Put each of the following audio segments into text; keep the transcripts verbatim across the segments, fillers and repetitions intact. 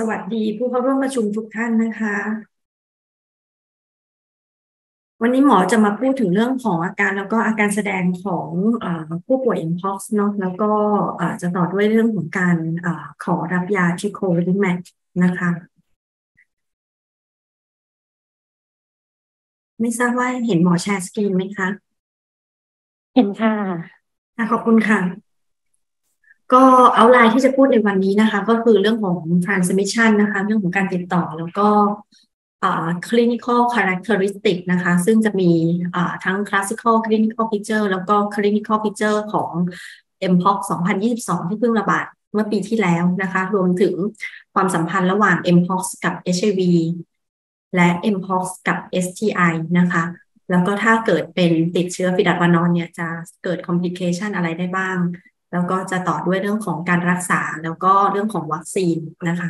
วัสดีผู้เข้าร่วมประชุมทุกท่านนะคะ วันนี้หมอจะมาพูดถึงเรื่องของอาการแล้วก็อาการแสดงของเอ่อผู้ป่วย mpox เนาะแล้วก็เอ่อจะต่อด้วยเรื่องของการเอ่อขอรับยาทิโคลิแมกนะคะ ไม่ทราบว่าเห็นหมอแชร์สกรีนไหมคะเห็นค่ะค่ะขอบคุณค่ะ ก็เอาไลน์ที่จะพูดในวันนี้นะคะก็คือเรื่องของ transmission นะคะเรื่องของการติดต่อแล้วก็อ่า clinical characteristic นะคะซึ่งจะมีอ่าทั้ง classical clinical picture แล้วก็ clinical picture ของ mpox สองพันยี่สิบสองที่เพิ่งระบาดเมื่อปีที่แล้วนะคะรวมถึงความสัมพันธ์ระหว่าง mpox กับ เอช ไอ วี และ mpox กับ เอส ที ไอ นะคะแล้วก็ถ้าเกิดเป็นติดเชื้อฟีดัดวานอนเนี่ยจะเกิด complication อะไรได้บ้าง แล้วก็จะต่อด้วยเรื่องของการรักษาแล้วก็เรื่องของวัคซีนนะคะ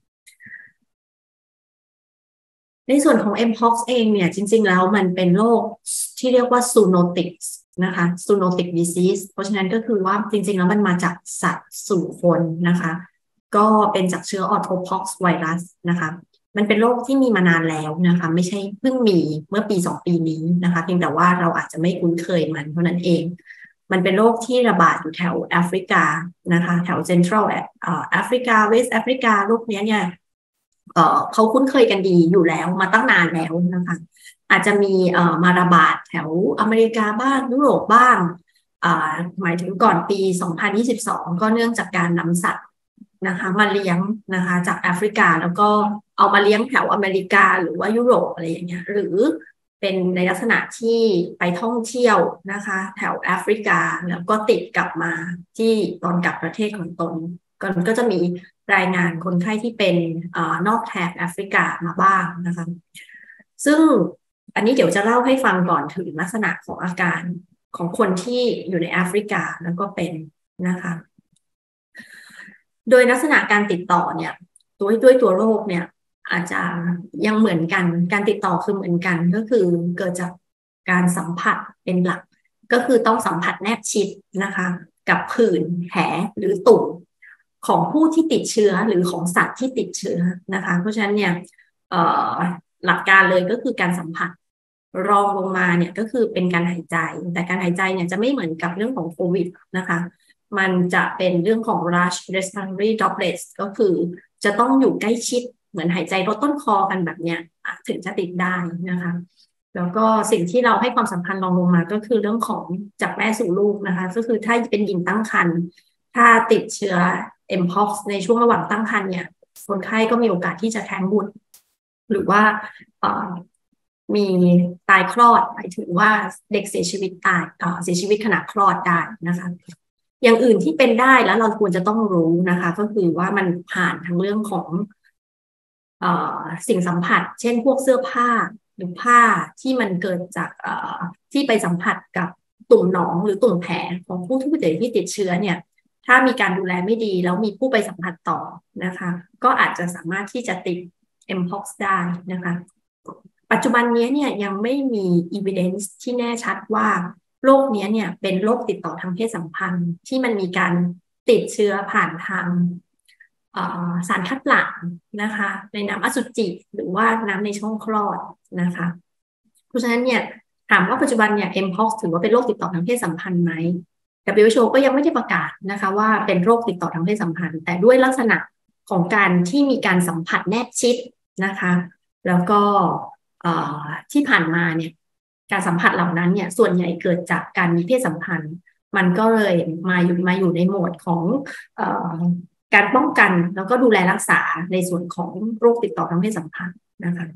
ในส่วนของ mpox เองเนี่ยจริงๆแล้วมันเป็นโรคที่เรียกว่า zoonotic นะคะ zoonotic disease เพราะฉะนั้นก็คือว่าจริงๆแล้วมันมาจากสัตว์สู่คนนะคะก็เป็นจากเชื้อ orthopox ไวรัสนะคะมันเป็นโรคที่มีมานานแล้วนะคะไม่ใช่เพิ่งมีเมื่อปีสองปีนี้นะคะเพียงแต่ว่าเราอาจจะไม่คุ้นเคยมันเท่านั้นเองมันเป็นโรคที่ระบาดอยู่แถวแอฟริกานะคะแถวเซ็นทรัลแอฟริกาเวสต์แอฟริกาโรคนี้เนี่ยเอ่อเขาคุ้นเคยกันดีอยู่แล้วมาตั้งนานแล้วนะคะอาจจะมีเอ่อมาระบาดแถวอเมริกาบ้างยุโรปบ้างอ่าหมายถึงก่อนปีสองพันยี่สิบสองก็เนื่องจากการนำสัตว์นะคะมาเลี้ยงนะคะจากแอฟริกาแล้วก็เอามาเลี้ยงแถวอเมริกาหรือว่ายุโรปอะไรอย่างเงี้ยหรือเป็นในลักษณะที่ไปท่องเที่ยวนะคะแถวแอฟริกาแล้วก็ติดกลับมาที่ตอนกลับประเทศของตนก็ก็จะมีรายงานคนไข้ที่เป็นอนอกแถบแอฟริกามาบ้างนะคะซึ่งอันนี้เดี๋ยวจะเล่าให้ฟังก่อนถึงลักษณะของอาการของคนที่อยู่ในแอฟริกาแล้วก็เป็นนะคะโดยลักษณะการติดต่อเนี่ยตัวด้วยตัวโรคเนี่ยอาจจะยังเหมือนกันการติดต่อคือเหมือนกันก็คือเกิดจากการสัมผัสเป็นหลักก็คือต้องสัมผัสแนบชิดนะคะกับผื่นแผลหรือตุ่มของผู้ที่ติดเชื้อหรือของสัตว์ที่ติดเชื้อนะคะเพราะฉะนั้นเนี่ยหลักการเลยก็คือการสัมผัสรองลงมาเนี่ยก็คือเป็นการหายใจแต่การหายใจเนี่ยจะไม่เหมือนกับเรื่องของโควิดนะคะมันจะเป็นเรื่องของ rush respiratory droplets ก็คือจะต้องอยู่ใกล้ชิดเหมือนหายใจลดต้นคอกันแบบเนี้ยถึงจะติดได้นะคะแล้วก็สิ่งที่เราให้ความสำคัญรองลงมาก็คือเรื่องของจากแม่สู่ลูกนะคะก็คือถ้าเป็นหญิงตั้งครรภ์ถ้าติดเชื้อ mpox ในช่วงระหว่างตั้งครรภ์เนี่ยคนไข้ก็มีโอกาสที่จะแท้งบุตรหรือว่ามีตายคลอดหมายถึงว่าเด็กเสียชีวิตตายเสียชีวิตขณะคลอดได้นะคะอย่างอื่นที่เป็นได้แล้วเราควรจะต้องรู้นะคะก็คือว่ามันผ่านทั้งเรื่องของเอ่อสิ่งสัมผัสเช่นพวกเสื้อผ้าหรือผ้าที่มันเกิดจากเอ่อที่ไปสัมผัสกับตุ่มหนองหรือตุ่มแผลของผู้ที่ติดที่ติดเชื้อเนี่ยถ้ามีการดูแลไม่ดีแล้วมีผู้ไปสัมผัสต่อนะคะก็อาจจะสามารถที่จะติด mpox ได้นะคะปัจจุบันนี้เนี่ยยังไม่มี evidence ที่แน่ชัดว่าโรคนี้เนี่ยเป็นโรคติดต่อทางเพศสัมพันธ์ที่มันมีการติดเชื้อผ่านทางสารคัดหลั่งนะคะในน้ำอสุจิหรือว่าน้ำในช่องคลอดนะคะเพราะฉะนั้นเนี่ยถามว่าปัจจุบันเนี่ย mpox ถือว่าเป็นโรคติดต่อทางเพศสัมพันธ์ไหม ดับเบิลยู เอช โอ ก็ยังไม่ได้ประกาศนะคะว่าเป็นโรคติดต่อทางเพศสัมพันธ์แต่ด้วยลักษณะของการที่มีการสัมผัสแนบชิดนะคะแล้วก็ที่ผ่านมาเนี่ยการสัมผัสเหล่านั้นเนี่ยส่วนใหญ่เกิดจากการมีเพศสัมพันธ์มันก็เลยมาอยู่มาอยู่ในโหมดของเอ่อการป้องกันแล้วก็ดูแลรักษาในส่วนของโรคติดต่อทางเพศสัมพันธ์นะคะ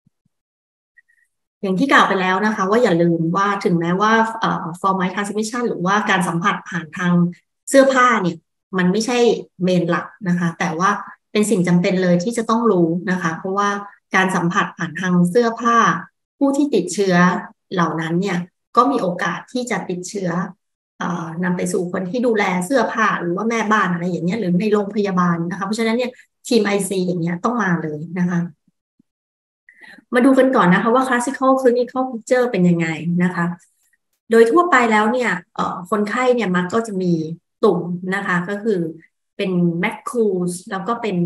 อย่างที่กล่าวไปแล้วนะคะว่าอย่าลืมว่าถึงแม้ว่า formate transmission หรือว่าการสัมผัสผ่านทางเสื้อผ้าเนี่ยมันไม่ใช่เมนหลักนะคะแต่ว่าเป็นสิ่งจำเป็นเลยที่จะต้องรู้นะคะเพราะว่าการสัมผัสผ่านทางเสื้อผ้าผู้ที่ติดเชื้อเหล่านั้นเนี่ยก็มีโอกาสที่จะติดเชื้อนำไปสู่คนที่ดูแลเสื้อผ้าหรือว่าแม่บ้านอะไรอย่างเงี้ยหรือในโรงพยาบาลนะคะเพราะฉะนั้นเนี่ยทีม ไอ ซี อย่างเงี้ยต้องมาเลยนะคะมาดูกันก่อนนะคะว่า classical clinical picture เป็นยังไงนะคะโดยทั่วไปแล้วเนี่ยคนไข้เนี่ยมักก็จะมีตุ่มนะคะก็คือเป็น macula แล้วก็เป็น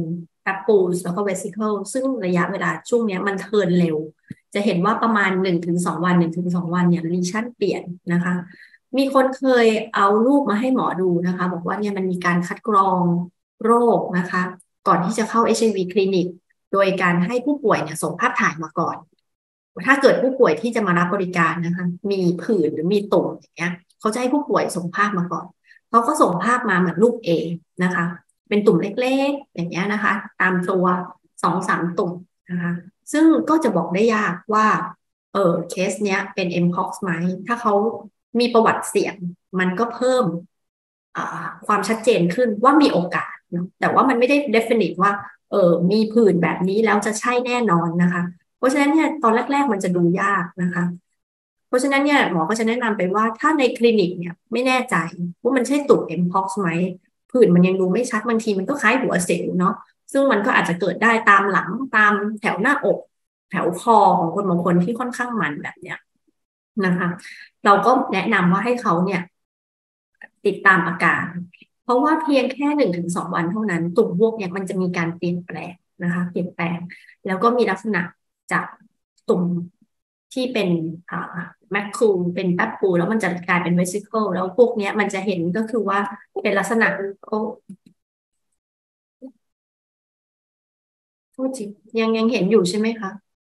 papules แล้วก็ vesicle ซึ่งระยะเวลาช่วงนี้มันเทิร์นเร็วจะเห็นว่าประมาณ หนึ่งถึงสอง วัน หนึ่งถึงสอง วันเนี่ยลีชั่นเปลี่ยนนะคะมีคนเคยเอารูปมาให้หมอดูนะคะบอกว่าเนี่ยมันมีการคัดกรองโรคนะคะก่อนที่จะเข้า เอช ไอ วี คลินิกโดยการให้ผู้ป่วยเนี่ยส่งภาพถ่ายมาก่อนถ้าเกิดผู้ป่วยที่จะมารับบริการนะคะมีผื่นหรือมีตุ่มอย่างเงี้ยเขาจะให้ผู้ป่วยส่งภาพมาก่อนเขาก็ส่งภาพมาเหมือนรูป A นะคะเป็นตุ่มเล็กๆอย่างเงี้ยนะคะตามตัว สองถึงสาม ตุ่มนะคะซึ่งก็จะบอกได้ยากว่าเออเคสเนี้ยเป็น mpox ไหมถ้าเขามีประวัติเสี่ยงมันก็เพิ่มความชัดเจนขึ้นว่ามีโอกาสนะแต่ว่ามันไม่ได้ definite ว่าเออมีผื่นแบบนี้แล้วจะใช่แน่นอนนะคะเพราะฉะนั้นเนี่ยตอนแรกๆมันจะดูยากนะคะเพราะฉะนั้นเนี่ยหมอก็จะแนะนำไปว่าถ้าในคลินิกเนี่ยไม่แน่ใจว่ามันใช่ตุ่ม mpox ไหมผื่นมันยังดูไม่ชัดบางทีมันก็คล้ายหัวเสียวเนาะซึ่งมันก็อาจจะเกิดได้ตามหลังตามแถวหน้าอกแถวคอของคนบางคนที่ค่อนข้างมันแบบเนี้ยนะคะเราก็แนะนำว่าให้เขาเนี่ยติดตามอาการเพราะว่าเพียงแค่หนึ่งถึงสองวันเท่านั้นตุ่มพวกเนี่ยมันจะมีการเปลี่ยนแปลงนะคะเปลี่ยนแปลงแล้วก็มีลักษณะจากตุ่มที่เป็นอ่าแมคคูลเป็นแป๊บปูแล้วมันจะกลายเป็นเวสิเคิลแล้วพวกเนี้ยมันจะเห็นก็คือว่าเป็นลักษณะโอ้โทษทียังยังเห็นอยู่ใช่ไหมคะ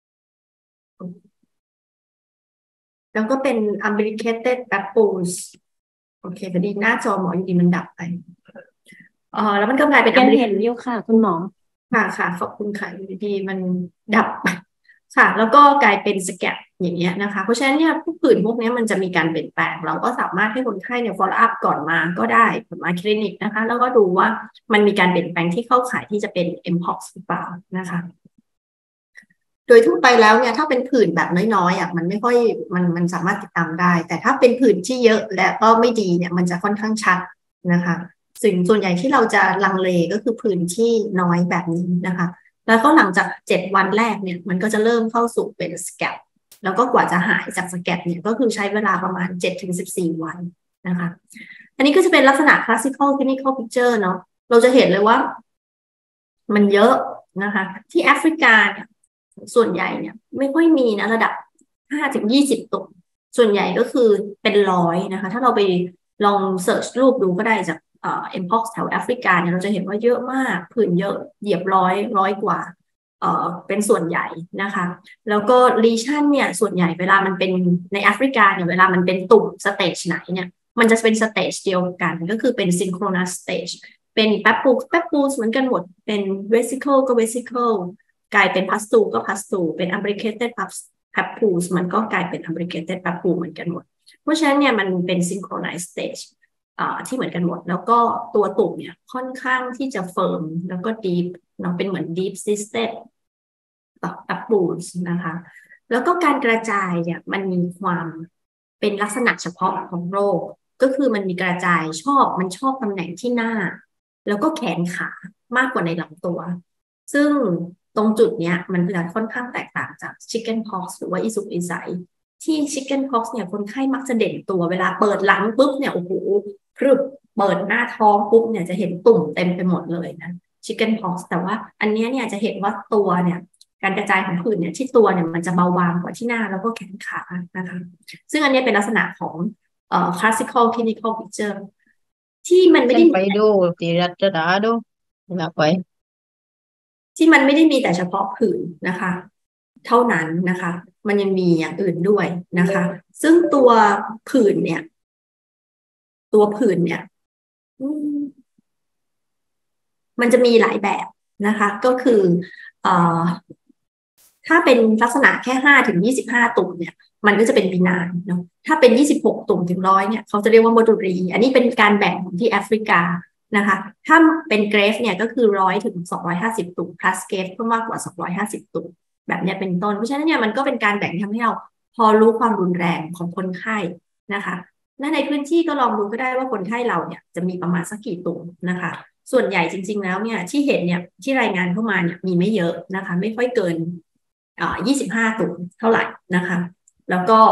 แล้วก็เป็น umbilicated papules โอเคพอดีหน้าจอหมออยู่ดีมันดับไปเออแล้วมันก็กลายเป็นยังเห็นอยู่ค่ะคุณหมอค่ะค่ะขอบคุณค่ะอยู่ดีๆมันดับค่ะแล้วก็กลายเป็นสแกปอย่างเงี้ยนะคะเพราะฉะนั้นเนี่ยผู้ผื่นพวกนี้มันจะมีการเปลี่ยนแปลงเราก็สามารถให้คนไข้เนี่ย follow up ก่อนมาก็ได้ก่อนมาคลินิกนะคะแล้วก็ดูว่ามันมีการเปลี่ยนแปลงที่เข้าข่ายที่จะเป็น mpox หรือเปล่านะคะโดยทั่วไปแล้วเนี่ยถ้าเป็นผื่นแบบน้อยๆอ่ะมันไม่ค่อยมันมันสามารถติดตามได้แต่ถ้าเป็นผื่นที่เยอะและก็ไม่ดีเนี่ยมันจะค่อนข้างชัดนะคะสิ่งส่วนใหญ่ที่เราจะลังเลก็คือผื่นที่น้อยแบบนี้นะคะแล้วก็หลังจากเจ็ดวันแรกเนี่ยมันก็จะเริ่มเข้าสู่เป็นสแกปแล้วก็กว่าจะหายจากสแกปเนี่ยก็คือใช้เวลาประมาณเจ็ดถึงสิบสี่วันนะคะอันนี้ก็จะเป็นลักษณะ classical clinical picture เนาะเราจะเห็นเลยว่ามันเยอะนะคะที่แอฟริกาเนี่ยส่วนใหญ่เนี่ยไม่ค่อยมีนะระดับห้าถึงยี่สิบตุ่มส่วนใหญ่ก็คือเป็นร้อยนะคะถ้าเราไปลองเสิร์ชรูปดูก็ได้จากเอ่อ mpox แถวแอฟริกาเนี่ยเราจะเห็นว่าเยอะมากผื่นเยอะเหยียบร้อยร้อยกว่าเอ่อเป็นส่วนใหญ่นะคะแล้วก็ลีชั่นเนี่ยส่วนใหญ่เวลามันเป็นในแอฟริกาเนี่ยเวลามันเป็นตุ่มสเตจไหนเนี่ยมันจะเป็นสเตจเดียวกันก็คือเป็น synchronous stage เป็นแป๊บปูแป๊บปูเหมือนกันหมดเป็น vesicle ก็ vesicle กลายเป็นพัสตูก็พัสตูเป็น umbilicated papules มันก็กลายเป็น umbilicated papule เหมือนกันหมดเพราะฉะนั้นเนี่ยมันเป็น synchronized stage ที่เหมือนกันหมดแล้วก็ตัวตุ่มเนี่ยค่อนข้างที่จะเฟิร์มแล้วก็ deep เนาะเป็นเหมือน deep cysted papules นะคะแล้วก็การกระจายเนี่ยมันมีความเป็นลักษณะเฉพาะของโรคก็คือมันมีกระจายชอบมันชอบตำแหน่งที่หน้าแล้วก็แขนขามากกว่าในลำตัวซึ่งตรงจุดเนี้ยมันจะค่อนข้างแตกต่างจาก chicken pox หรือว่าอีสุกอีใสที่ chicken pox เนี่ยคนไข้มักจะเด่นตัวเวลาเปิดหลังปุ๊บเนี่ยโอ้โหพรึบเปิดหน้าท้องปุ๊บเนี่ยจะเห็นตุ่มเต็มไปหมดเลยนะ chicken pox แต่ว่าอันนี้เนี่ยจะเห็นว่าตัวเนี่ยการกระจายของผื่นเนี่ยที่ตัวเนี่ยมันจะเบาบางกว่าที่หน้าแล้วก็แขนขานะคะซึ่งอันนี้เป็นลักษณะของเอ่อ classical clinical picture ที่มันไม่ได้ไปดูตีรัชดาดูนะไปที่มันไม่ได้มีแต่เฉพาะผื่นนะคะเท่านั้นนะคะมันยังมีอย่างอื่นด้วยนะคะซึ่งตัวผื่นเนี่ยตัวผื่นเนี่ยมันจะมีหลายแบบนะคะก็คือเอ่อถ้าเป็นลักษณะแค่ห้าถึงยี่สิบห้าตุ่มเนี่ยมันก็จะเป็นบีนายเนาะถ้าเป็นยี่สิบหกตุ่มถึงร้อยเนี่ยเขาจะเรียกว่าโมดูรีอันนี้เป็นการแบ่งของที่แอฟริกานะคะถ้าเป็นเกรฟเนี่ยก็คือร้อยถึงสองร้อยห้าสิบตุ่ม plus เกรฟก็มากกว่าสองร้อยห้าสิบตุ่มแบบนี้เป็นต้นเพราะฉะนั้นเนี่ยมันก็เป็นการแบ่งทำให้เราพอรู้ความรุนแรงของคนไข้นะคะและในพื้นที่ก็ลองดูก็ได้ว่าคนไข้เราเนี่ยจะมีประมาณสักกี่ตุ่มนะคะส่วนใหญ่จริงๆแล้วเนี่ยที่เห็นเนี่ยที่รายงานเข้ามาเนี่ยมีไม่เยอะนะคะไม่ค่อยเกินอ่ายี่สิบห้าตุ่มเท่าไหร่นะคะแล้วก็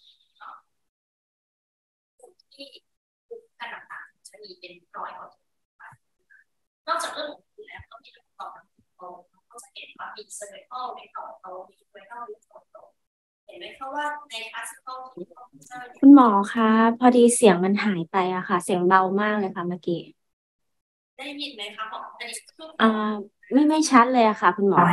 ที่ขนาดจะมีเป็นร้อยกว่านอกจากเรื่องของแล้วก็มีเรื่องของค่ะมีเซอร์ไคลในต่อโตมีไวรัลในต่อโตเห็นไหมคะว่าในคลาสสิคอลที่คอมพิวเตอร์เนี่ยคุณหมอคะพอดีเสียงมันหายไปอะค่ะ เสียงเบามากเลยค่ะเมื่อกี้ได้ยินไหมคะหมออันนี้คืออ่าไม่ไม่ชัดเลยอะค่ะ คุณหมอ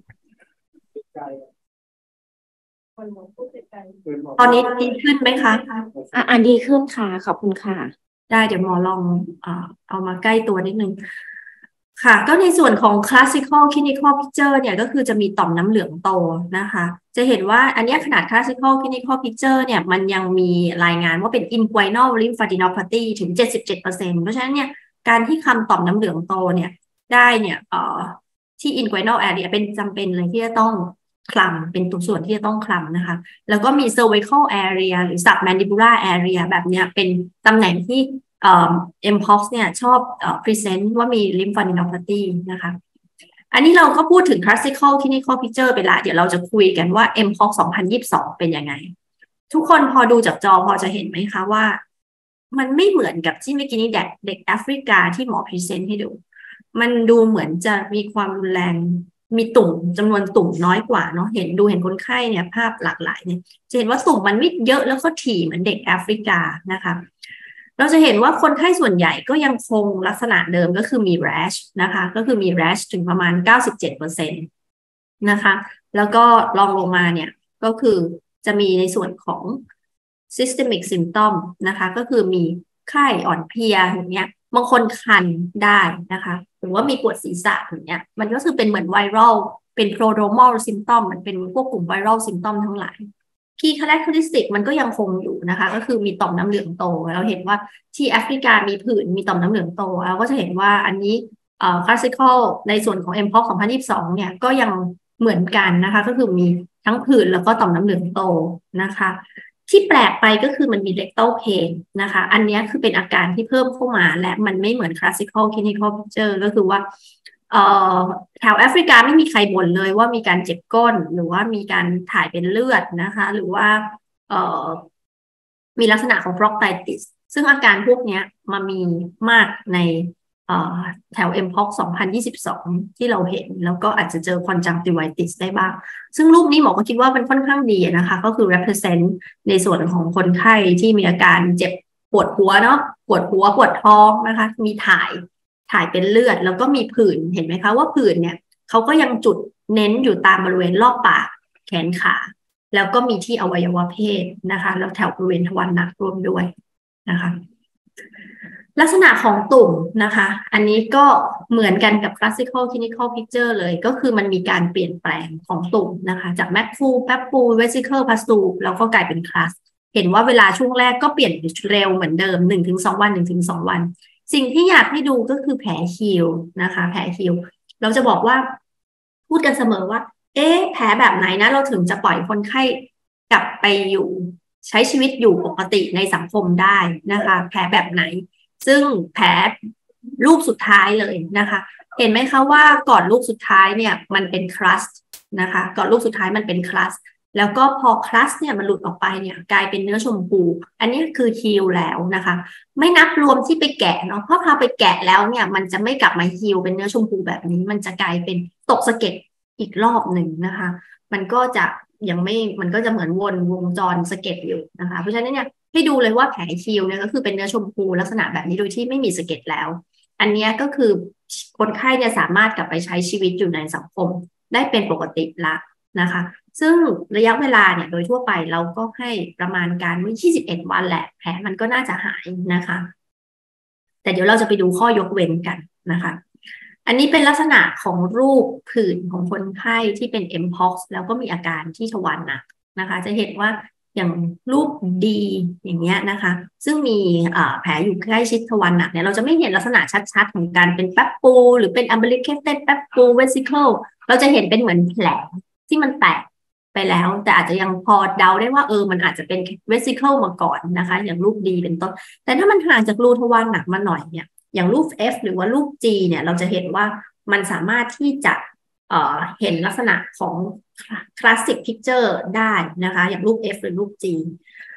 ตอนนี้ดีขึ้นไหมคะอ่ะอ่ะดีขึ้นค่ะขอบคุณค่ะได้เดี๋ยวหมอลองเอ่อเอามาใกล้ตัวนิดนึงค่ะก็ในส่วนของ classical clinical picture เนี่ยก็คือจะมีต่อมน้ำเหลืองโตนะคะจะเห็นว่าอันเนี้ยขนาด classical clinical picture เนี่ยมันยังมีรายงานว่าเป็น inguinal lymphadenopathy ถึง เจ็ดสิบเจ็ดเปอร์เซ็นต์ เพราะฉะนั้นเนี่ยการที่คำต่อมน้ำเหลืองโตเนี่ยได้เนี่ยเอ่อที่ inguinal area เป็นจำเป็นเลยที่จะต้องคลำเป็นตัวส่วนที่จะต้องคลำนะคะแล้วก็มี cervical area หรือ submandibular area แบบเนี้ยเป็นตำแหน่งที่เอ่อ เอ็ม พี โอ เอ็กซ์ เนี่ยชอบเอ่อ present ว่ามี lymphadenopathy นะคะอันนี้เราก็พูดถึง classical clinical picture ไปละเดี๋ยวเราจะคุยกันว่า เอ็ม พี โอ เอ็กซ์ สองพันยี่สิบสองเป็นยังไงทุกคนพอดูจากจอพอจะเห็นไหมคะว่ามันไม่เหมือนกับที่เมื่อกี้นี้เด็กเด็กแอฟริกาที่หมอ present ให้ดูมันดูเหมือนจะมีความรุนแรงมีตุ่มจำนวนตุ่มน้อยกว่าเนาะเห็นดูเห็นคนไข้เนี่ยภาพหลากหลายเนี่ยจะเห็นว่าตุ่มมันไม่เยอะแล้วก็ถี่เหมือนเด็กแอฟริกานะคะเราจะเห็นว่าคนไข้ส่วนใหญ่ก็ยังคงลักษณะเดิมก็คือมี rash นะคะก็คือมี rash ถึงประมาณ เก้าสิบเจ็ดเปอร์เซ็นต์ นะคะแล้วก็ลองลงมาเนี่ยก็คือจะมีในส่วนของ systemic symptom นะคะก็คือมีไข้อ่อนเพลียอย่างเงี้ยบางคนคันได้นะคะหรือว่ามีปวดศีรษะอย่างเงี้ยมันก็คือเป็นเหมือนไวรัลเป็น prodromal symptom มันเป็นพวกกลุ่มไวรัล symptom ทั้งหลายคีย์ characteristic มันก็ยังคงอยู่นะคะก็คือมีต่อมน้ำเหลืองโตเราเห็นว่าที่แอฟริกามีผื่นมีต่อมน้ำเหลืองโตเราก็จะเห็นว่าอันนี้เอ่อ classical ในส่วนของ เอ็ม พี โอ เอ็กซ์ สองพันยี่สิบสองเนี่ยก็ยังเหมือนกันนะคะก็คือมีทั้งผื่นแล้วก็ต่อมน้ำเหลืองโตนะคะที่แปลกไปก็คือมันมี rectal pain นะคะอันนี้คือเป็นอาการที่เพิ่มเข้ามาและมันไม่เหมือน classical clinical picture ก็คือว่าเอ่อแถวแอฟริกาไม่มีใครบ่นเลยว่ามีการเจ็บก้นหรือว่ามีการถ่ายเป็นเลือดนะคะหรือว่าเอ่อมีลักษณะของ proctitis ซึ่งอาการพวกนี้มามีมากในแถว เอ็ม พี โอ เอ็กซ์ สองพันยี่สิบสองที่เราเห็นแล้วก็อาจจะเจอ conjunctivitis ได้บ้างซึ่งรูปนี้หมอก็คิดว่าเป็นค่อนข้างดีนะคะก็คือ represent ในส่วนของคนไข้ที่มีอาการเจ็บปวดหัวเนาะปวดหัวปวดท้องนะคะมีถ่ายถ่ายเป็นเลือดแล้วก็มีผื่นเห็นไหมคะว่าผื่นเนี่ยเขาก็ยังจุดเน้นอยู่ตามบริเวณรอบปากแขนขาแล้วก็มีที่อวัยวะเพศนะคะแล้วแถวบริเวณทวารหนักรวมด้วยนะคะลักษณะของตุ่มนะคะอันนี้ก็เหมือนกันกับ classical clinical picture เลยก็คือมันมีการเปลี่ยนแปลงของตุ่มนะคะจาก macule papule vesicle pustule แล้วก็กลายเป็น class เห็นว่าเวลาช่วงแรกก็เปลี่ยนเร็วเหมือนเดิม หนึ่งถึงสอง วัน หนึ่งถึงสอง วันสิ่งที่อยากให้ดูก็คือแผลฮีลนะคะแผลฮีลเราจะบอกว่าพูดกันเสมอว่าเอ๊ะแผลแบบไหนนะเราถึงจะปล่อยคนไข้กลับไปอยู่ใช้ชีวิตอยู่ปกติในสังคมได้นะคะแผลแบบไหนซึ่งแผลรูปสุดท้ายเลยนะคะเห็นไหมคะว่าก่อนรูปสุดท้ายเนี่ยมันเป็นครัสนะคะก่อนรูปสุดท้ายมันเป็นครัสแล้วก็พอครัสเนี่ยมันหลุดออกไปเนี่ยกลายเป็นเนื้อชมพูอันนี้คือฮีลแล้วนะคะไม่นับรวมที่ไปแกะเนาะเพราะพอไปแกะแล้วเนี่ยมันจะไม่กลับมาฮีลเป็นเนื้อชมพูแบบนี้มันจะกลายเป็นตกสะเก็ดอีกรอบหนึ่งนะคะมันก็จะยังไม่มันก็จะเหมือนวนวงจรสะเก็ดอยู่นะคะเพราะฉะนั้นเนี่ยให้ดูเลยว่าแผลฮีลเนี่ยก็คือเป็นเนื้อชมพูลักษณะแบบนี้โดยที่ไม่มีสะเก็ดแล้วอันนี้ก็คือคนไข้เนี่ยสามารถกลับไปใช้ชีวิตอยู่ในสังคมได้เป็นปกติละนะคะซึ่งระยะเวลาเนี่ยโดยทั่วไปเราก็ให้ประมาณการว่ายี่สิบเอ็ดวันแหละแผลมันก็น่าจะหายนะคะแต่เดี๋ยวเราจะไปดูข้อยกเว้นกันนะคะอันนี้เป็นลักษณะของรูปผื่นของคนไข้ที่เป็น เอ็ม พี โอ เอ็กซ์ แล้วก็มีอาการที่ทวารหนักนะคะจะเห็นว่าอย่างรูปดีอย่างเงี้ยนะคะซึ่งมีแผลอยู่ใกล้ชิดทวารหนักเนี่ยเราจะไม่เห็นลักษณะชัดๆของการเป็นแป๊บปูหรือเป็น umbilicated แป๊บปู vesicle เราจะเห็นเป็นเหมือนแผลที่มันแตกไปแล้วแต่อาจจะยังพอเดาได้ว่าเออมันอาจจะเป็น vesicle มาก่อนนะคะอย่างรูปดีเป็นต้นแต่ถ้ามันห่างจากรูทวารหนักมาหน่อยเนี่ยอย่างรูป F หรือว่ารูป G เนี่ยเราจะเห็นว่ามันสามารถที่จะเอ่อเห็นลักษณะของ classic picture ได้นะคะอย่างรูป F หรือรูป G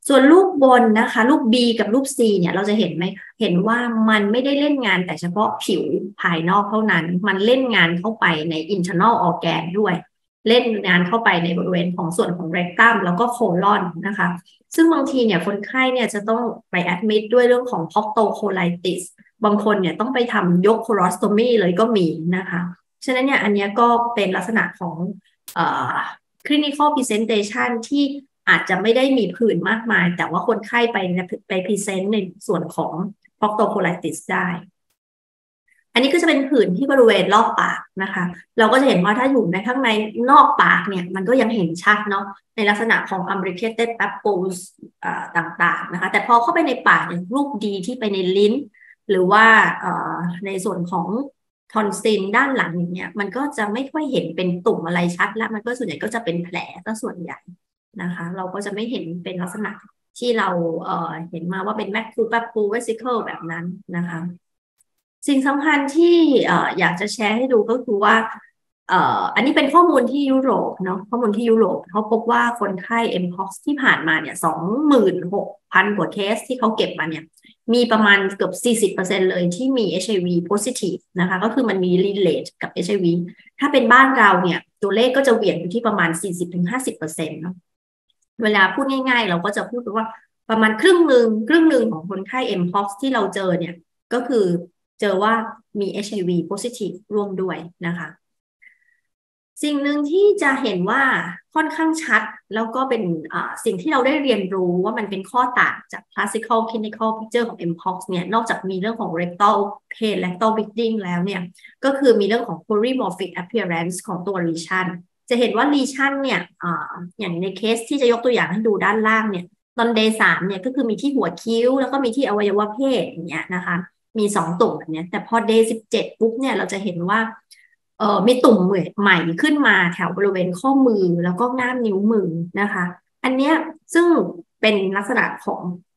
ส่วนรูปบนนะคะรูป B กับรูป C เนี่ยเราจะเห็นไหมเห็นว่ามันไม่ได้เล่นงานแต่เฉพาะผิวภายนอกเท่านั้นมันเล่นงานเข้าไปใน internal organ ด้วยเล่นงานเข้าไปในบริเวณของส่วนของ rectum แล้วก็ colon นะคะซึ่งบางทีเนี่ยคนไข้เนี่ยจะต้องไป admit ด้วยเรื่องของ proctocolitis บางคนเนี่ยต้องไปทำยก colostomy เลยก็มีนะคะฉะนั้นเนี่ยอันนี้ก็เป็นลักษณะของเอ่อ clinical presentation ที่อาจจะไม่ได้มีผื่นมากมายแต่ว่าคนไข้ไปไปพรีเซนต์ในส่วนของ proctocolitis ได้อันนี้ก็จะเป็นผื่นที่บริเวณรอบปากนะคะเราก็จะเห็นว่าถ้าอยู่ในข้างในนอกปากเนี่ยมันก็ยังเห็นชัดเนาะในลักษณะของ umbricated papules ต่างๆนะคะแต่พอเข้าไปในปากอย่างรูปดีที่ไปในลิ้นหรือว่าในส่วนของทอนซิลด้านหลังเนี่ยมันก็จะไม่ค่อยเห็นเป็นตุ่มอะไรชัดและมันก็ส่วนใหญ่ก็จะเป็นแผลซะส่วนใหญ่นะคะเราก็จะไม่เห็นเป็นลักษณะที่เราเเห็นมาว่าเป็น macro papule vesicle แบบนั้นนะคะสิ่งสำคัญที่อยากจะแชร์ให้ดูก็คือว่าอันนี้เป็นข้อมูลที่ยุโรปเนาะข้อมูลที่ยุโรปเขาพบว่าคนไข้ เอ็ม พ็อกซ์ ที่ผ่านมาเนี่ย สองหมื่นหกพัน กว่าเคสที่เขาเก็บมาเนี่ยมีประมาณเกือบ สี่สิบเปอร์เซ็นต์ เลยที่มี เอช ไอ วี positive นะคะก็คือมันมี relate กับ เอช ไอ วี ถ้าเป็นบ้านเราเนี่ยตัวเลขก็จะเหวี่ยงอยู่ที่ประมาณ สี่สิบถึงห้าสิบเปอร์เซ็นต์ เนาะเวลาพูดง่ายๆเราก็จะพูดว่าประมาณครึ่งหนึ่งครึ่งหนึ่งของคนไข้ เอ็ม พ็อกซ์ ที่เราเจอเนี่ยก็คือเจอว่ามี เอช ไอ วี positive ร่วมด้วยนะคะสิ่งหนึ่งที่จะเห็นว่าค่อนข้างชัดแล้วก็เป็นสิ่งที่เราได้เรียนรู้ว่ามันเป็นข้อต่างจาก classical clinical picture ของ เอ็ม พ็อกซ์ เนี่ยนอกจากมีเรื่องของ rectal pain rectal bleeding แล้วเนี่ยก็คือมีเรื่องของ polymorphic appearance ของตัว lesion จะเห็นว่า lesion เนี่ยออย่างในเคสที่จะยกตัวอย่างให้ดูด้านล่างเนี่ยตอน day สามเนี่ยก็คือมีที่หัวคิ้วแล้วก็มีที่อวัยวะเพศอย่างเงี้ยนะคะมีสองตุ่มแบบนี้แต่พอ day สิบเจ็ดปุ๊บเนี่ยเราจะเห็นว่าเอ่อมีตุ่มใหม่ขึ้นมาแถวบริเวณข้อมือแล้วก็ง่ามนิ้วมือนะคะอันเนี้ยซึ่งเป็นลักษณะของ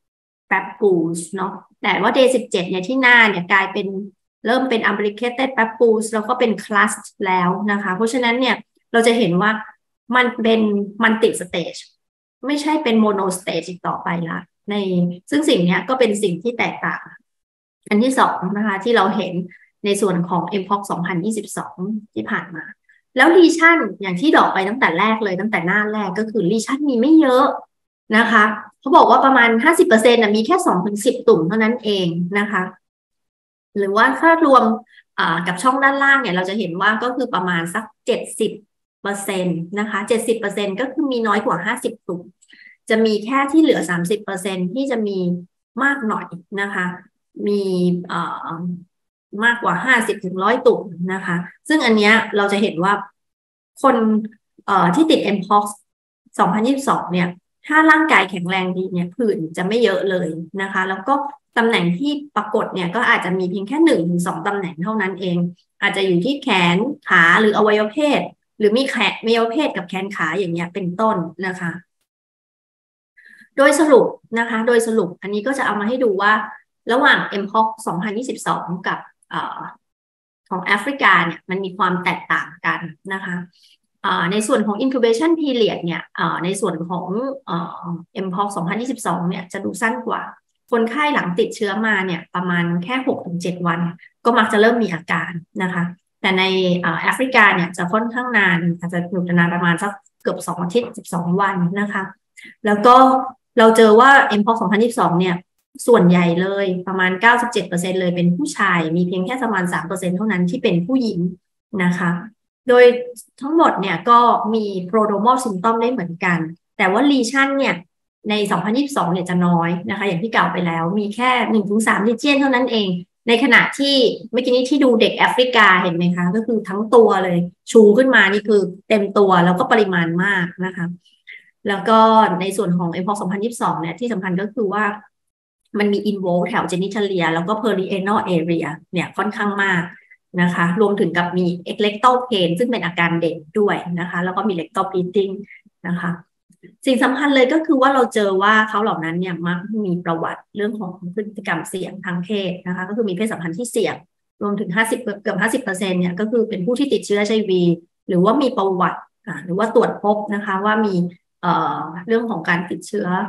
papules เนาะแต่ว่า day สิบเจ็ดเนี่ยที่หน้าเนี่ยกลายเป็นเริ่มเป็น umbricated papules แล้วก็เป็น cluster แล้วนะคะเพราะฉะนั้นเนี่ยเราจะเห็นว่ามันเป็น multi stage ไม่ใช่เป็น mono stage อีกต่อไปละในซึ่งสิ่งนี้ก็เป็นสิ่งที่แตกต่างอันที่สองนะคะที่เราเห็นในส่วนของ เอ็ม พ็อกซ์ สองพันยี่สิบสองที่ผ่านมาแล้วลีชั่นอย่างที่ดอกไปตั้งแต่แรกเลยตั้งแต่หน้าแรกก็คือลีชั่นมีไม่เยอะนะคะเขาบอกว่าประมาณ ห้าสิบเปอร์เซ็นต์ นะมีแค่ สองถึงสิบ ตุ่มเท่านั้นเองนะคะหรือว่าถ้ารวมกับช่องด้านล่างเนี่ยเราจะเห็นว่าก็คือประมาณสัก เจ็ดสิบเปอร์เซ็นต์ นะคะ เจ็ดสิบเปอร์เซ็นต์ ก็คือมีน้อยกว่าห้าสิบตุ่มจะมีแค่ที่เหลือ สามสิบเปอร์เซ็นต์ ที่จะมีมากหน่อยนะคะมีมากกว่าห้าสิบถึงหนึ่งร้อยตุ่มนะคะซึ่งอันเนี้ยเราจะเห็นว่าคนที่ติด เอ็ม พ็อกซ์ สองพันยี่สิบสองเนี่ยถ้าร่างกายแข็งแรงดีเนี่ยผื่นจะไม่เยอะเลยนะคะแล้วก็ตำแหน่งที่ปรากฏเนี่ยก็อาจจะมีเพียงแค่ หนึ่งถึงสอง ตำแหน่งเท่านั้นเองอาจจะอยู่ที่แขนขาหรืออวัยวะเพศหรือมีแขนอวัยวะเพศกับแขนขาอย่างเงี้ยเป็นต้นนะคะโดยสรุปนะคะโดยสรุปอันนี้ก็จะเอามาให้ดูว่าระหว่าง เอ็ม พ็อกซ์ สองพันยี่สิบสองกับอของแอฟริกาเนี่ยมันมีความแตกต่างกันนะคะในส่วนของ incubation period เนี่ยในส่วนของ เอ็ม พ็อกซ์ สองพันยี่สิบสองเนี่ยจะดูสั้นกว่าคนไข้หลังติดเชื้อมาเนี่ยประมาณแค่ หกถึงเจ็ด วันก็มักจะเริ่มมีอาการนะคะแต่ในแอฟริกาเนี่ยจะค่อนข้างนานอาจจะอยู่นานประมาณสักเกือบสองอาทิตย์สิบสองวันนะคะแล้วก็เราเจอว่า เอ็ม พ็อกซ์ สองพันยี่สิบสองเนี่ยส่วนใหญ่เลยประมาณ เก้าสิบเจ็ดเปอร์เซ็นต์ เลยเป็นผู้ชายมีเพียงแค่ประมาณ สามเปอร์เซ็นต์ เท่านั้นที่เป็นผู้หญิงนะคะโดยทั้งหมดเนี่ยก็มี prodromal symptom ได้เหมือนกันแต่ว่า lesion เนี่ยใน สองพันยี่สิบสองเนี่ยจะน้อยนะคะอย่างที่กล่าวไปแล้วมีแค่ หนึ่งถึงสาม lesion เท่านั้นเองในขณะที่เมื่อกี้นี้ที่ดูเด็กแอฟริกาเห็นไหมคะก็คือทั้งตัวเลยชูขึ้นมานี่คือเต็มตัวแล้วก็ปริมาณมากนะคะแล้วก็ในส่วนของ เอ็ม พ็อกซ์ สองพันยี่สิบสองเนี่ยที่สำคัญก็คือว่ามันมี involve แถว genitalia แล้วก็ perianal area เนี่ยค่อนข้างมากนะคะรวมถึงกับมี rectal pain ซึ่งเป็นอาการเด็กด้วยนะคะแล้วก็มี rectal bleeding นะคะสิ่งสำคัญเลยก็คือว่าเราเจอว่าเขาเหล่านั้นเนี่ยมักมีประวัติเรื่องของพฤติกรรมเสี่ยงทางเพศนะคะก็คือมีเพศสัมพันธ์ที่เสี่ยงรวมถึงห้าสิบเกือบ ห้าสิบเปอร์เซ็นต์ เนี่ยก็คือเป็นผู้ที่ติดเชื้อ เอช ไอ วี หรือว่ามีประวัติหรือว่าตรวจพบนะคะว่ามีเอ่อเรื่องของการติดเชื้อ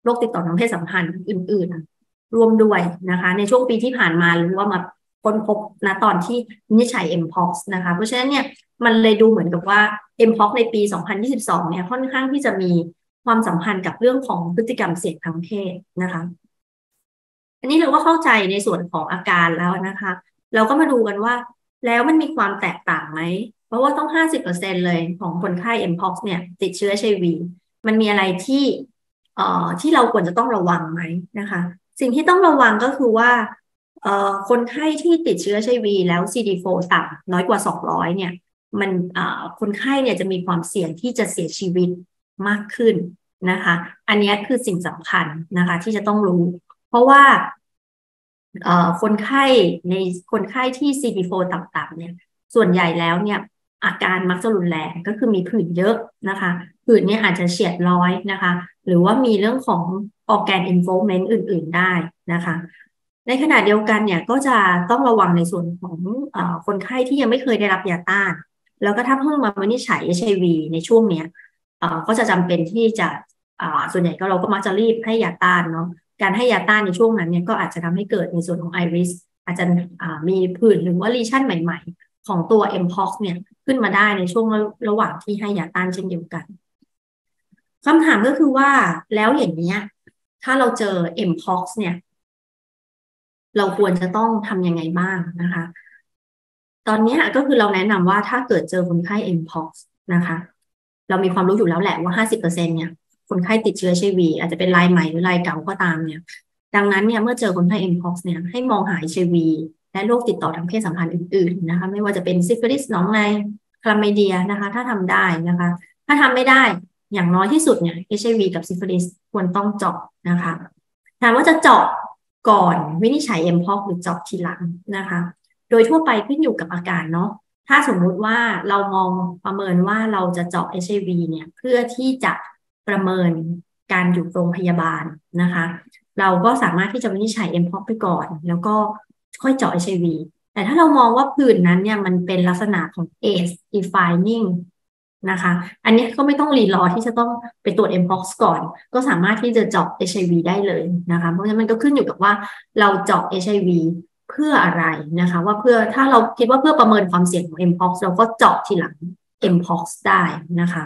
โรคติดต่อทางเพศสัมพันธ์อื่นๆรวมด้วยนะคะในช่วงปีที่ผ่านมาหรือว่ามาค้นพบณตอนที่วินิจฉัย เอ็ม พ็อกซ์ นะคะเพราะฉะนั้นเนี่ยมันเลยดูเหมือนกับว่า เอ็ม พ็อกซ์ ในปีสองพันยี่สิบสองเนี่ยค่อนข้างที่จะมีความสัมพันธ์กับเรื่องของพฤติกรรมเสี่ยงทางเพศนะคะอันนี้เราก็เข้าใจในส่วนของอาการแล้วนะคะเราก็มาดูกันว่าแล้วมันมีความแตกต่างไหมเพราะว่าต้อง ห้าสิบเปอร์เซ็นต์ เลยของคนไข้ เอ็ม พ็อกซ์ เนี่ยติดเชื้อ เอช ไอ วี มันมีอะไรที่เอ่อที่เราควรจะต้องระวังไหมนะคะสิ่งที่ต้องระวังก็คือว่าเอ่อคนไข้ที่ติดเชื้อ เอช ไอ วี แล้ว ซี ดี โฟร์ ต่ำน้อยกว่าสองร้อยเนี่ยมันเอ่อคนไข้เนี่ยจะมีความเสี่ยงที่จะเสียชีวิตมากขึ้นนะคะอันนี้คือสิ่งสำคัญนะคะที่จะต้องรู้เพราะว่าเอ่อคนไข้ในคนไข้ที่ ซี ดี โฟร์ ต่ำๆเนี่ยส่วนใหญ่แล้วเนี่ยอาการมักจะรุนแรงก็คือมีผื่นเยอะนะคะผื่นเนี่ยอาจจะเฉียดร้อยนะคะหรือว่ามีเรื่องของ organ involvement อื่นๆได้นะคะในขณะเดียวกันเนี่ยก็จะต้องระวังในส่วนของเอ่อคนไข้ที่ยังไม่เคยได้รับยาต้านแล้วก็ถ้าเพิ่งมาวินิจฉัย เอช ไอ วี ในช่วงเนี้ยเอ่อก็จะจำเป็นที่จะอ่าส่วนใหญ่ก็เราก็มักจะรีบให้ยาต้านเนาะการให้ยาต้านในช่วงนั้นเนี่ยก็อาจจะทำให้เกิดในส่วนของ ไอ ริส อาจจะมีผื่นหรือว่าลีชั่นใหม่ๆของตัว เอ็ม พ็อกซ์ เนี่ยขึ้นมาได้ในช่วงระหว่างที่ให้ยาต้านเช่นเดียวกันคำถามก็คือว่าแล้วอย่างนี้ถ้าเราเจอ เอ็ม พ็อกซ์ เนี่ยเราควรจะต้องทำยังไงบ้างนะคะตอนนี้ก็คือเราแนะนำว่าถ้าเกิดเจอคนไข้ เอ็ม พ็อกซ์ นะคะเรามีความรู้อยู่แล้วแหละว่า ห้าสิบเปอร์เซ็นต์ เนี่ยคนไข้ติดเชื้อ เอช ไอ วี อาจจะเป็นรายใหม่หรือรายเก่าก็ตามเนี่ยดังนั้นเนี่ยเมื่อเจอคนไข้ เอ็ม พ็อกซ์ เนี่ยให้มองหา เอช ไอ วี และโรคติดต่อทางเพศสัมพันธ์อื่นๆนะคะไม่ว่าจะเป็นซิฟิลิสหนองในคลาไมเดียนะคะถ้าทำได้นะคะถ้าทำไม่ได้อย่างน้อยที่สุดเนี่ย เอช ไอ วี กับซิฟิลิสควรต้องเจาะนะคะถามว่าจะเจาะก่อนวินิจฉัย เอ็ม พ็อกซ์ หรือเจาะทีหลังนะคะโดยทั่วไปขึ้นอยู่กับอาการเนาะถ้าสมมุติว่าเรามองประเมินว่าเราจะเจาะ เอช ไอ วี เนี่ยเพื่อที่จะประเมินการอยู่โรงพยาบาลนะคะเราก็สามารถที่จะวินิจฉัย เอ็ม พ็อกซ์ ไปก่อนแล้วก็ค่อยเจาะ เอช ไอ วี แต่ถ้าเรามองว่าผื่นนั้นเนี่ยมันเป็นลักษณะของ age defining นะคะอันนี้ก็ไม่ต้องรีรอที่จะต้องไปตรวจ เอ็ม พ็อกซ์ ก่อนก็สามารถที่จะเจาะ เอช ไอ วี ได้เลยนะคะเพราะฉะนั้นมันก็ขึ้นอยู่กับว่าเราเจาะ เอช ไอ วี เพื่ออะไรนะคะว่าเพื่อถ้าเราคิดว่าเพื่อประเมินความเสี่ยงของ เอ็ม พ็อกซ์ เราก็เจาะทีหลัง เอ็ม พ็อกซ์ ได้นะคะ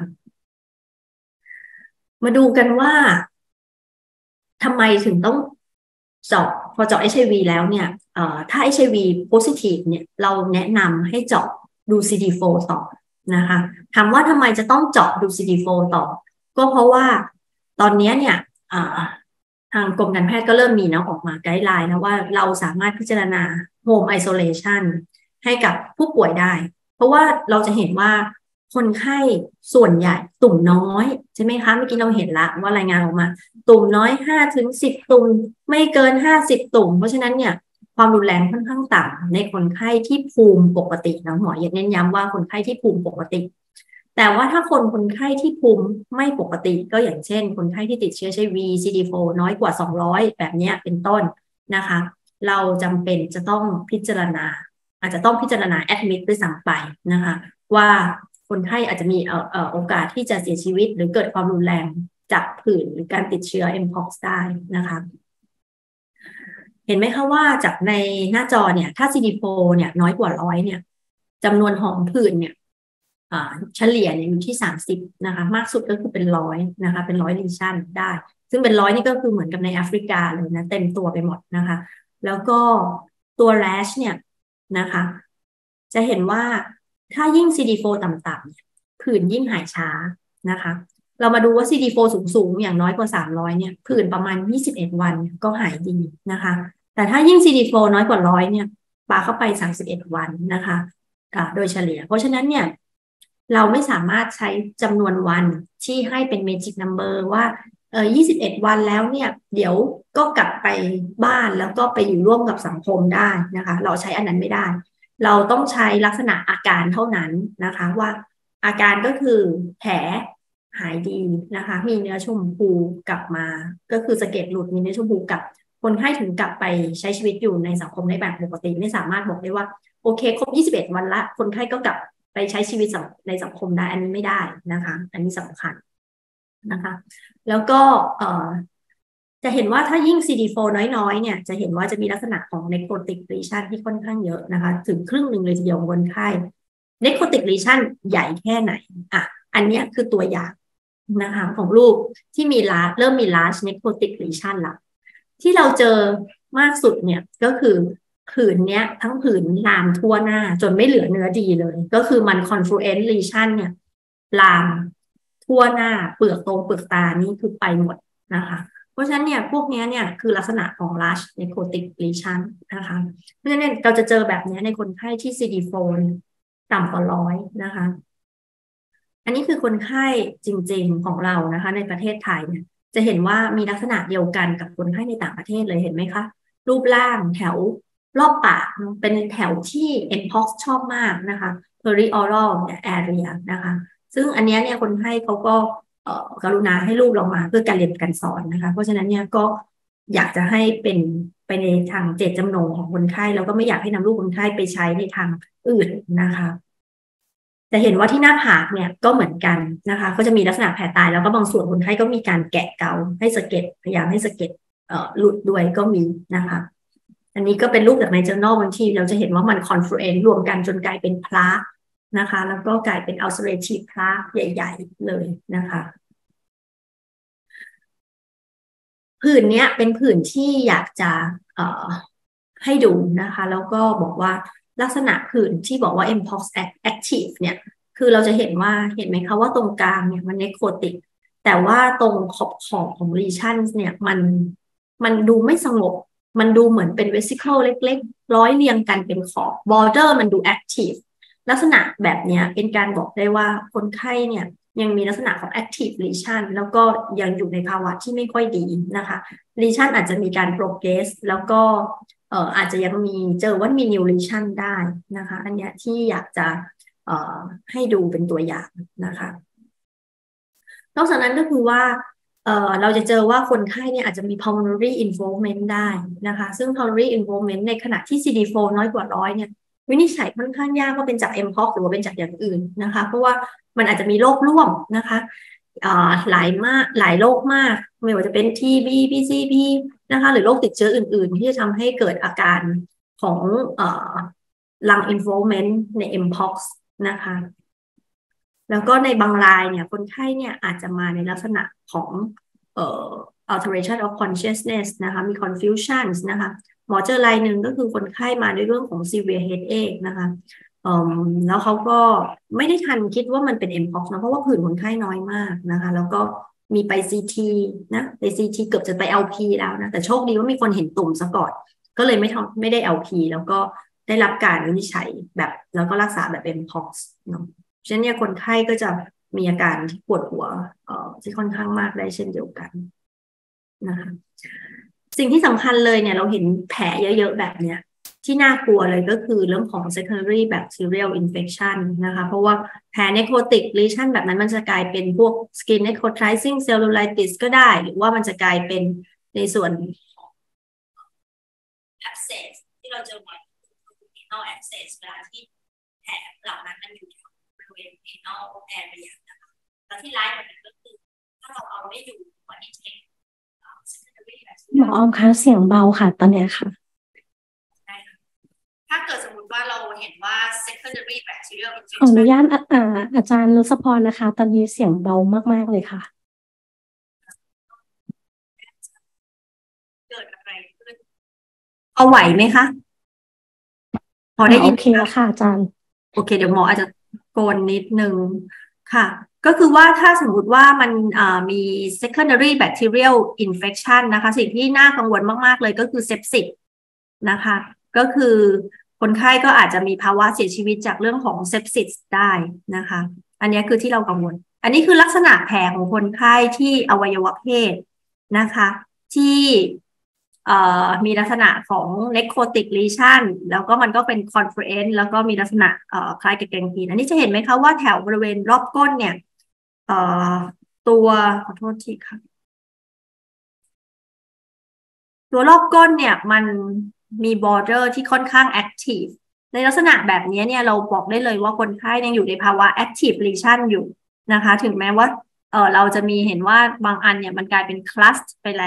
มาดูกันว่าทำไมถึงต้องเจาะพอเจาะ เอช ไอ วี แล้วเนี่ยเอ่อถ้า เอช ไอ วี positive เนี่ยเราแนะนำให้เจาะดู ซี ดี โฟร์ ต่อนะคะถามว่าทำไมจะต้องเจาะดู ซี ดี โฟร์ ต่อก็เพราะว่าตอนนี้เนี่ยทางกรมการแพทย์ก็เริ่มมีนะออกมาไกด์ไลน์นะว่าเราสามารถพิจารณา home isolation ให้กับผู้ป่วยได้เพราะว่าเราจะเห็นว่าคนไข้ส่วนใหญ่ตุ่มน้อยใช่ไหมคะเมื่อกี้เราเห็นละว่ารายงานออกมาตุ่มน้อย ห้าถึงสิบ ตุ่มไม่เกินห้าสิบตุ่มเพราะฉะนั้นเนี่ยความรุนแรงค่อนข้างต่ำในคนไข้ที่ภูมิปกตินะหมออยากเน้นย้ำว่าคนไข้ที่ภูมิปกติแต่ว่าถ้าคนคนไข้ที่ภูมิไม่ปกติก็อย่างเช่นคนไข้ที่ติดเชื้อ เอช ไอ วี ซี ดี โฟร์ น้อยกว่าสองร้อยแบบนี้เป็นต้นนะคะเราจำเป็นจะต้องพิจารณาอาจจะต้องพิจารณาแอดมิดด้วยซ้ำไปนะคะว่าคนไข้อาจจะมีเอ่อเอ่อโอกาสที่จะเสียชีวิตหรือเกิดความรุนแรงจากผื่นหรือการติดเชื้อ เอ็ม พ็อกซ์ ได้นะคะเห็นไหมคะว่าจากในหน้าจอเนี่ยถ้า ซี ดี โฟร์ เนี่ยน้อยกว่าร้อยเนี่ยจำนวนของผื่นเนี่ยเฉลี่ยอยู่ที่สามสิบนะคะมากสุดก็คือเป็นร้อยนะคะเป็นร้อยลีชั่นได้ซึ่งเป็นร้อยนี่ก็คือเหมือนกับในแอฟริกาเลยนะเต็มตัวไปหมดนะคะแล้วก็ตัว rash เนี่ยนะคะจะเห็นว่าถ้ายิ่ง ซี ดี โฟร์ ต่ำๆผื่นยิ่งหายช้านะคะเรามาดูว่า ซี ดี โฟร์ สูงๆอย่างน้อยกว่าสามร้อยเนี่ยผื่นประมาณยี่สิบเอ็ดวันก็หายดีนะคะแต่ถ้ายิ่ง ซี ดี โฟร์ น้อยกว่าร้อยเนี่ยปาเข้าไปสามสิบเอ็ดวันนะคะโดยเฉลี่ยเพราะฉะนั้นเนี่ยเราไม่สามารถใช้จำนวนวันที่ให้เป็น magic number ว่าเออยี่สิบเอ็ดวันแล้วเนี่ยเดี๋ยวก็กลับไปบ้านแล้วก็ไปอยู่ร่วมกับสังคมได้นะคะเราใช้อันนั้นไม่ได้เราต้องใช้ลักษณะอาการเท่านั้นนะคะว่าอาการก็คือแผลหายดีนะคะมีเนื้อชมพูกลับมาก็คือสะเก็ดหลุดมีเนื้อชมพูกลับคนไข้ถึงกลับไปใช้ชีวิตอยู่ในสังคมได้แบบปกติไม่สามารถบอกได้ว่าโอเคครบยี่สิบเอ็ดวันละคนไข้ก็กลับไปใช้ชีวิตในสังคมได้อันนี้ไม่ได้นะคะอันนี้สำคัญนะคะแล้วก็เอ่อจะเห็นว่าถ้ายิ่ง ซี ดี โฟร์ น้อยๆเนี่ยจะเห็นว่าจะมีลักษณะของ necrotic lesion ที่ค่อนข้างเยอะนะคะถึงครึ่งหนึ่งเลยทีเดียวของคนไข้ necrotic lesion ใหญ่แค่ไหนอ่ะอันนี้คือตัวอย่างนะคะของรูปที่มี large เริ่มมี large necrotic lesion ละที่เราเจอมากสุดเนี่ยก็คือผืนเนี้ยทั้งผืนลามทั่วหน้าจนไม่เหลือเนื้อดีเลยก็คือมัน confluent lesion เนี่ยลามทั่วหน้าเปลือกตรงเปลือกตานี่คือไปหมดนะคะเพราะฉะนั้นเนี่ยพวกนี้เนี่ยคือลักษณะของ large necrotic lesion นะคะเพราะฉะนั้นเราจะเจอแบบนี้ในคนไข้ที่ ซี ดี โฟร์ ต่ำกว่าร้อยนะคะอันนี้คือคนไข้จริงๆของเรานะคะในประเทศไทยเนี่ยจะเห็นว่ามีลักษณะเดียวกันกับคนไข้ในต่างประเทศเลยเห็นไหมคะรูปร่างแถวรอบปากเป็นแถวที่ เอ็ม พ็อกซ์ ชอบมากนะคะ perioral area นะคะซึ่งอันนี้เนี่ยคนไข้เขาก็กรุณาให้รูปเรามาเพื่อการเรียนการสอนนะคะเพราะฉะนั้นเนี่ยก็อยากจะให้เป็นไปในทางเจตจำนงของคนไข้แล้วก็ไม่อยากให้นำรูปคนไข้ไปใช้ในทางอื่นนะคะจะเห็นว่าที่หน้าผากเนี่ยก็เหมือนกันนะคะก็จะมีลักษณะแผลตายแล้วก็บางส่วนคนไข้ก็มีการแกะเกาให้สะเก็ดพยายามให้สะเก็ดเอ่อหลุดด้วยก็มีนะคะอันนี้ก็เป็นรูปจากใน journal บางทีเราจะเห็นว่ามัน confluent รวมกันจนกลายเป็นพลานะคะแล้วก็กลายเป็น ulcerative plaque ใหญ่ๆเลยนะคะผื่นเนี้ยเป็นผื่นที่อยากจะเอ่อให้ดูนะคะแล้วก็บอกว่าลักษณะผื่นที่บอกว่า เอ็ม พ็อกซ์ active เนี่ยคือเราจะเห็นว่าเห็นไหมคะว่าตรงกลางเนี่ยมัน necrotic แต่ว่าตรงขอบขอบของ lesions เนี่ยมันมันดูไม่สงบมันดูเหมือนเป็น vesicle เล็กๆร้อยเรียงกันเป็นขอบ border มันดู active ลักษณะแบบนี้เป็นการบอกได้ว่าคนไข้เนี่ยยังมีลักษณะของ active lesion แล้วก็ยังอยู่ในภาวะที่ไม่ค่อยดีนะคะ lesion อาจจะมีการ progress แล้วก็เอ่ออาจจะยังมีเจอว่ามี new lesion ได้นะคะอันเนี้ยที่อยากจะเอ่อให้ดูเป็นตัวอย่างนะคะนอกจากนั้นก็คือว่าเอ่อเราจะเจอว่าคนไข้เนี่ยอาจจะมี pulmonary involvement ได้นะคะซึ่ง pulmonary involvement ในขณะที่ ซี ดี โฟร์ น้อยกว่าร้อยเนี่ยวินิจฉัยค่อนข้างยากว่าเป็นจาก เอ็ม พ็อกซ์ หรือว่าเป็นจากอย่างอื่นนะคะเพราะว่ามันอาจจะมีโรคร่วมนะคะหลายมากหลายโรคมากไม่ว่าจะเป็น ที บี พี ซี พี นะคะหรือโรคติดเชื้ออื่นๆที่จะทำให้เกิดอาการของเอ่อ lung involvement ใน เอ็ม พ็อกซ์ นะคะแล้วก็ในบางรายเนี่ยคนไข้เนี่ยอาจจะมาในลักษณะของเอ่อ alteration of consciousness นะคะมี confusion นะคะหมอเจอรายหนึ่งก็คือคนไข้มาในเรื่องของ severe headache นะคะแล้วเขาก็ไม่ได้ทันคิดว่ามันเป็น เอ็ม พ็อกซ์ นะเพราะว่าผื่นคนไข้น้อยมากนะคะแล้วก็มีไป ซี ที นะไป ซี ที เกือบจะไป แอล พี แล้วนะแต่โชคดีว่ามีคนเห็นตุ่มซะก่อนก็เลยไม่ทำไม่ได้ แอล พี แล้วก็ได้รับการวินิจฉัยแบบแล้วก็รักษาแบบ เอ็ม พ็อกซ์ เนาะฉะนั้นเนี่ยคนไข้ก็จะมีอาการที่ปวดหัวเอ่อที่ค่อนข้างมากได้เช่นเดียวกันนะคะสิ่งที่สำคัญเลยเนี่ยเราเห็นแผลเยอะๆแบบเนี้ยที่น่ากลัวเลยก็คือเรื่องของ secondary bacterial infection นะคะเพราะว่าแผล necrotic lesion แบบนั้นมันจะกลายเป็นพวก skin necrotizing cellulitis ก็ได้หรือว่ามันจะกลายเป็นในส่วน abscess ที่เราเจอบ่อย renal abscess เวลาที่แผลเหล่านั้นมันอยู่บริเวณ renal area นะคะแล้วที่ร้ายกว่านั้นก็คือถ้าเราเอาไม่อยู่วันนี้เช็คหมอออมคะเสียงเบาค่ะตอนนี้ค่ะถ้าเกิดสมมติว่าเราเห็นว่า secondary bacterial ขออนุญาตอ่าอาจารย์นุสพรนะคะตอนนี้เสียงเบามากๆเลยค่ะเกิดอะไรขึ้นเอาไหวไหมคะพอได้ยินโอเคแล้วค่ะอาจารย์โอเคเดี๋ยวหมออาจจะโกนนิดนึงค่ะก็คือว่าถ้าสมมติว่ามันมี secondary bacterial infection นะคะสิ่งที่น่ากังวลมากๆเลยก็คือ sepsis นะคะก็คือคนไข้ก็อาจจะมีภาวะเสียชีวิตจากเรื่องของ sepsis ได้นะคะอันนี้คือที่เรากังวลอันนี้คือลักษณะแผลของคนไข้ที่อวัยวะเพศนะคะที่มีลักษณะของ necrotic lesion แล้วก็มันก็เป็น confluent แล้วก็มีลักษณะคล้ายกับแกงกีนอันนี้จะเห็นไหมคะว่าแถวบริเวณรอบก้นเนี่ยตัวขอโทษทีค่ะตัวรอบก้นเนี่ยมันมี border ที่ค่อนข้าง active ในลักษณะแบบนี้เนี่ยเราบอกได้เลยว่าคนไข้ยังอยู่ในภาวะ active lesion อยู่นะคะถึงแม้ว่าเออเราจะมีเห็นว่าบางอันเนี่ยมันกลายเป็น cluster ไปแล้ว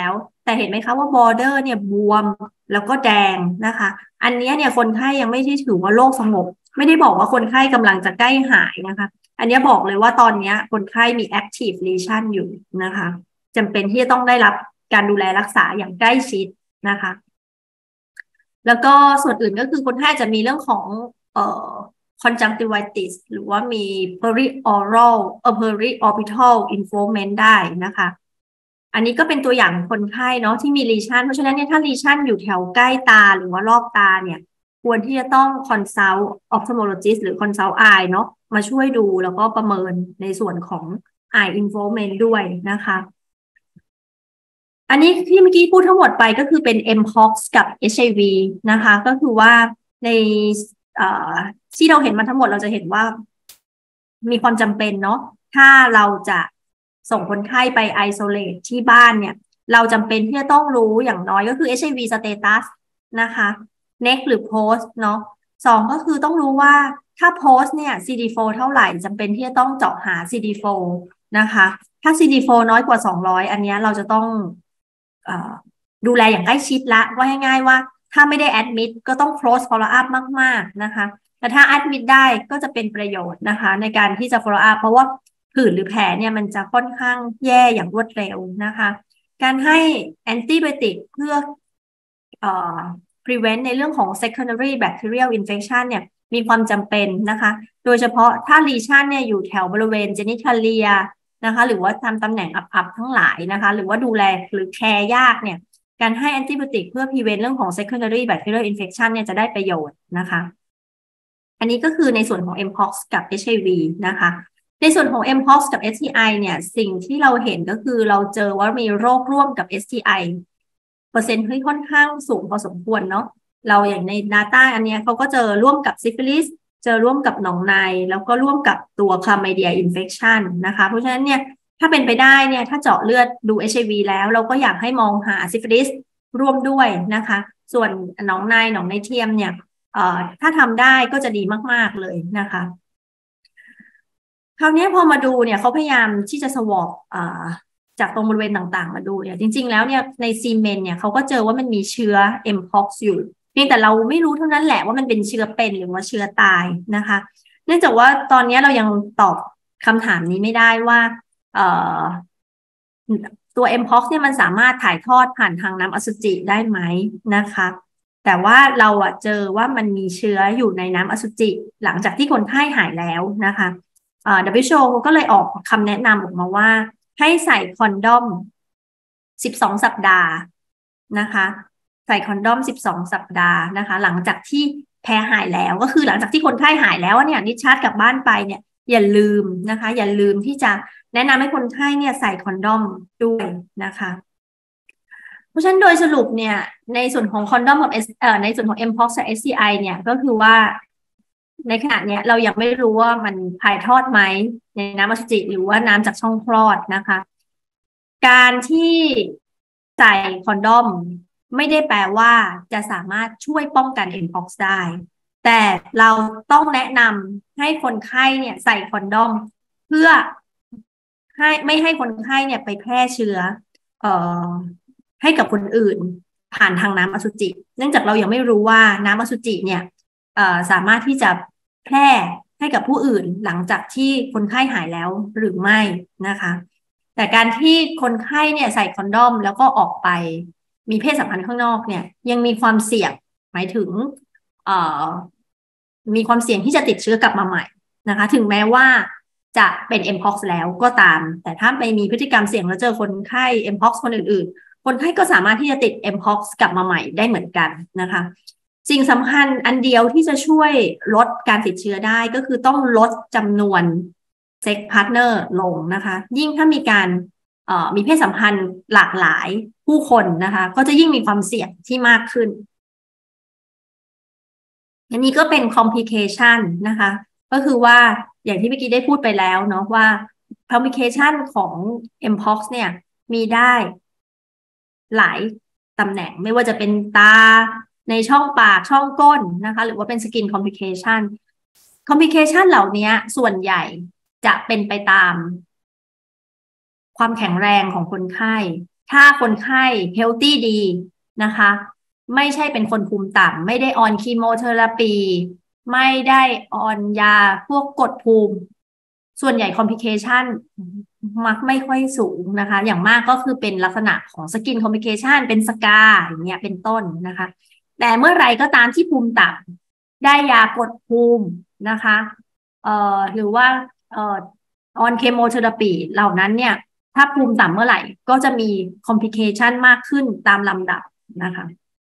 แต่เห็นไหมคะว่า border เนี่ยบวมแล้วก็แดงนะคะอันนี้เนี่ยคนไข้ยังไม่ได้ถือว่าโรคสงบไม่ได้บอกว่าคนไข้กำลังจะใกล้หายนะคะอันนี้บอกเลยว่าตอนนี้คนไข้มี active lesion อยู่นะคะจำเป็นที่จะต้องได้รับการดูแลรักษาอย่างใกล้ชิดนะคะแล้วก็ส่วนอื่นก็คือคนไข้จะมีเรื่องของเอ่อ conjunctivitis หรือว่ามี perioral เอ่อ periorbital involvement ได้นะคะอันนี้ก็เป็นตัวอย่างคนไข้เนาะที่มีลีชันเพราะฉะนั้นเนี่ยถ้าลีชันอยู่แถวใกล้ตาหรือว่ารอบตาเนี่ยควรที่จะต้อง consult ophthalmologist หรือ consult eye เนาะมาช่วยดูแล้วก็ประเมินในส่วนของ eye involvement ด้วยนะคะอันนี้ที่เมื่อกี้พูดทั้งหมดไปก็คือเป็น เอ็ม พี โอ เอ็กซ์ กับ เอช ไอ วี นะคะก็คือว่าในที่เราเห็นมาทั้งหมดเราจะเห็นว่ามีความจำเป็นเนาะถ้าเราจะส่งคนไข้ไป isolate ที่บ้านเนี่ยเราจำเป็นที่จะต้องรู้อย่างน้อยก็คือ เอช ไอ วี status นะคะ next หรือ post เนาะสองก็คือต้องรู้ว่าถ้า post เนี่ย ซี ดี โฟร์ เท่าไหร่จำเป็นที่จะต้องเจาะหา ซี ดี โฟร์ นะคะถ้า ซี ดี โฟร์ น้อยกว่าสองร้อยอันนี้เราจะต้องดูแลอย่างใกล้ชิดละว่าง่ายๆว่าถ้าไม่ได้ admit ก็ต้อง close follow up มากๆนะคะแต่ถ้า admit ได้ก็จะเป็นประโยชน์นะคะในการที่จะ follow up เพราะว่าผื่นหรือแผลเนี่ยมันจะค่อนข้างแย่อย่างรวดเร็วนะคะการให้ antibiotic เพื่อเอ่อ prevent ในเรื่องของ secondary bacterial infection เนี่ยมีความจำเป็นนะคะโดยเฉพาะถ้า lesion เนี่ยอยู่แถวบริเวณ genitalia นะคะหรือว่าทำตำแหน่งอับๆทั้งหลายนะคะหรือว่าดูแลหรือแคร์ยากเนี่ยการให้ antibiotic เพื่อ prevent เรื่องของ secondary bacterial infection เนี่ยจะได้ประโยชน์นะคะอันนี้ก็คือในส่วนของ เอ็ม พี โอ เอ็กซ์ กับ เอช ไอ วี นะคะในส่วนของ เอ็ม พี โอ เอ็กซ์ กับ เอส ที ไอ เนี่ยสิ่งที่เราเห็นก็คือเราเจอว่ามีโรคร่วมกับ เอส ที ไอ เปอร์เซ็นต์ที่ค่อนข้างสูงพอสมควรเนาะเราอย่างใน Data อันนี้เขาก็เจอร่วมกับซิฟิลิสเจอร่วมกับหนองในแล้วก็ร่วมกับตัว Chlamydia infection นะคะเพราะฉะนั้นเนี่ยถ้าเป็นไปได้เนี่ยถ้าเจาะเลือดดู เอช ไอ วี แล้วเราก็อยากให้มองหาซิฟิลิสร่วมด้วยนะคะส่วนหนองในหนองในเทียมเนี่ยเอ่อถ้าทำได้ก็จะดีมากๆเลยนะคะคราวนี้พอมาดูเนี่ยเขาพยายามที่จะสวอปอ่าจากตรงบริเวณต่างๆมาดูเนี่ยจริงๆแล้วเนี่ยในซีเมนต์เนี่ยเขาก็เจอว่ามันมีเชื้อ เอ็ม พี โอ เอ็กซ์ อยู่เพียงแต่เราไม่รู้เท่านั้นแหละว่ามันเป็นเชื้อเป็นหรือว่าเชื้อตายนะคะเนื่องจากว่าตอนนี้เรายังตอบคำถามนี้ไม่ได้ว่าเอ่อตัว เอ็ม พี โอ เอ็กซ์ เนี่ยมันสามารถถ่ายทอดผ่านทางน้ำอสุจิได้ไหมนะคะแต่ว่าเราอะเจอว่ามันมีเชื้ออยู่ในน้ำอสุจิหลังจากที่คนไข้หายแล้วนะคะเอ่อ ดับเบิลยู เอช โอ ก็เลยออกคำแนะนำออกมาว่าให้ใส่คอนดอมสิบสองสัปดาห์นะคะใส่คอนดอมสิบสองสัปดาห์นะคะหลังจากที่แพ้หายแล้วก็คือหลังจากที่คนไข้หายแล้วเนี่ยดิชาร์จกลับบ้านไปเนี่ยอย่าลืมนะคะอย่าลืมที่จะแนะนำให้คนไข้เนี่ยใส่คอนดอมด้วยนะคะเพราะฉะนั้นโดยสรุปเนี่ยในส่วนของคอนดอมกับ S เอ่อในส่วนของ เอ็ม พี โอ เอ็กซ์ กับ เอส ที ไอ เนี่ยก็คือว่าในขณะนี้เรายังไม่รู้ว่ามันถ่ายทอดไหมในน้ำอสุจิหรือว่าน้ำจากช่องคลอดนะคะการที่ใส่คอนดอมไม่ได้แปลว่าจะสามารถช่วยป้องกัน เอ็ม พี โอ เอ็กซ์ ได้แต่เราต้องแนะนำให้คนไข้เนี่ยใส่คอนดอมเพื่อให้ไม่ให้คนไข้เนี่ยไปแพร่เชื้อเอ่อให้กับคนอื่นผ่านทางน้ำอสุจิเนื่องจากเรายังไม่รู้ว่าน้ำอสุจิเนี่ยเอ่อสามารถที่จะแพร่ให้กับผู้อื่นหลังจากที่คนไข้หายแล้วหรือไม่นะคะแต่การที่คนไข้เนี่ยใส่คอนดอมแล้วก็ออกไปมีเพศสัมพันธ์ข้างนอกเนี่ยยังมีความเสี่ยงหมายถึงเอ่อมีความเสี่ยงที่จะติดเชื้อกลับมาใหม่นะคะถึงแม้ว่าจะเป็น เอ็ม พี โอ เอ็กซ์ แล้วก็ตามแต่ถ้าไปมีพฤติกรรมเสี่ยงแล้วเจอคนไข้ เอ็ม พี โอ เอ็กซ์ คนอื่นๆคนไข้ก็สามารถที่จะติด เอ็ม พี โอ เอ็กซ์ กลับมาใหม่ได้เหมือนกันนะคะสิ่งสำคัญอันเดียวที่จะช่วยลดการติดเชื้อได้ก็คือต้องลดจำนวนเซ็กพาร์ทเนอร์ลงนะคะยิ่งถ้ามีการมีเพศสัมพันธ์หลากหลายผู้คนนะคะก็จะยิ่งมีความเสี่ยงที่มากขึ้นอันนี้ก็เป็น complication นะคะก็คือว่าอย่างที่เมื่อกี้ได้พูดไปแล้วเนาะว่า complication ของ เอ็ม พี โอ เอ็กซ์ เนี่ยมีได้หลายตำแหน่งไม่ว่าจะเป็นตาในช่องปากช่องก้นนะคะหรือว่าเป็น skin complication complication เหล่านี้ส่วนใหญ่จะเป็นไปตามความแข็งแรงของคนไข้ถ้าคนไข้เฮลตี้ดีนะคะไม่ใช่เป็นคนภูมิต่ำไม่ได้ออนคีโมเทอราปีไม่ได้ออนยาพวกกดภูมิส่วนใหญ่คอมพลิเคชันมักไม่ค่อยสูงนะคะอย่างมากก็คือเป็นลักษณะของสกินคอมพลิเคชันเป็นสกาอย่างเงี้ยเป็นต้นนะคะแต่เมื่อไรก็ตามที่ภูมิต่ำได้ยากดภูมินะคะเอ่อหรือว่าเอ่อออนเคมีเทอราปีเหล่านั้นเนี่ยถ้าภูมิต่ำเมื่อไหร่ก็จะมีคอมพลิเคชันมากขึ้นตามลำดับนะคะ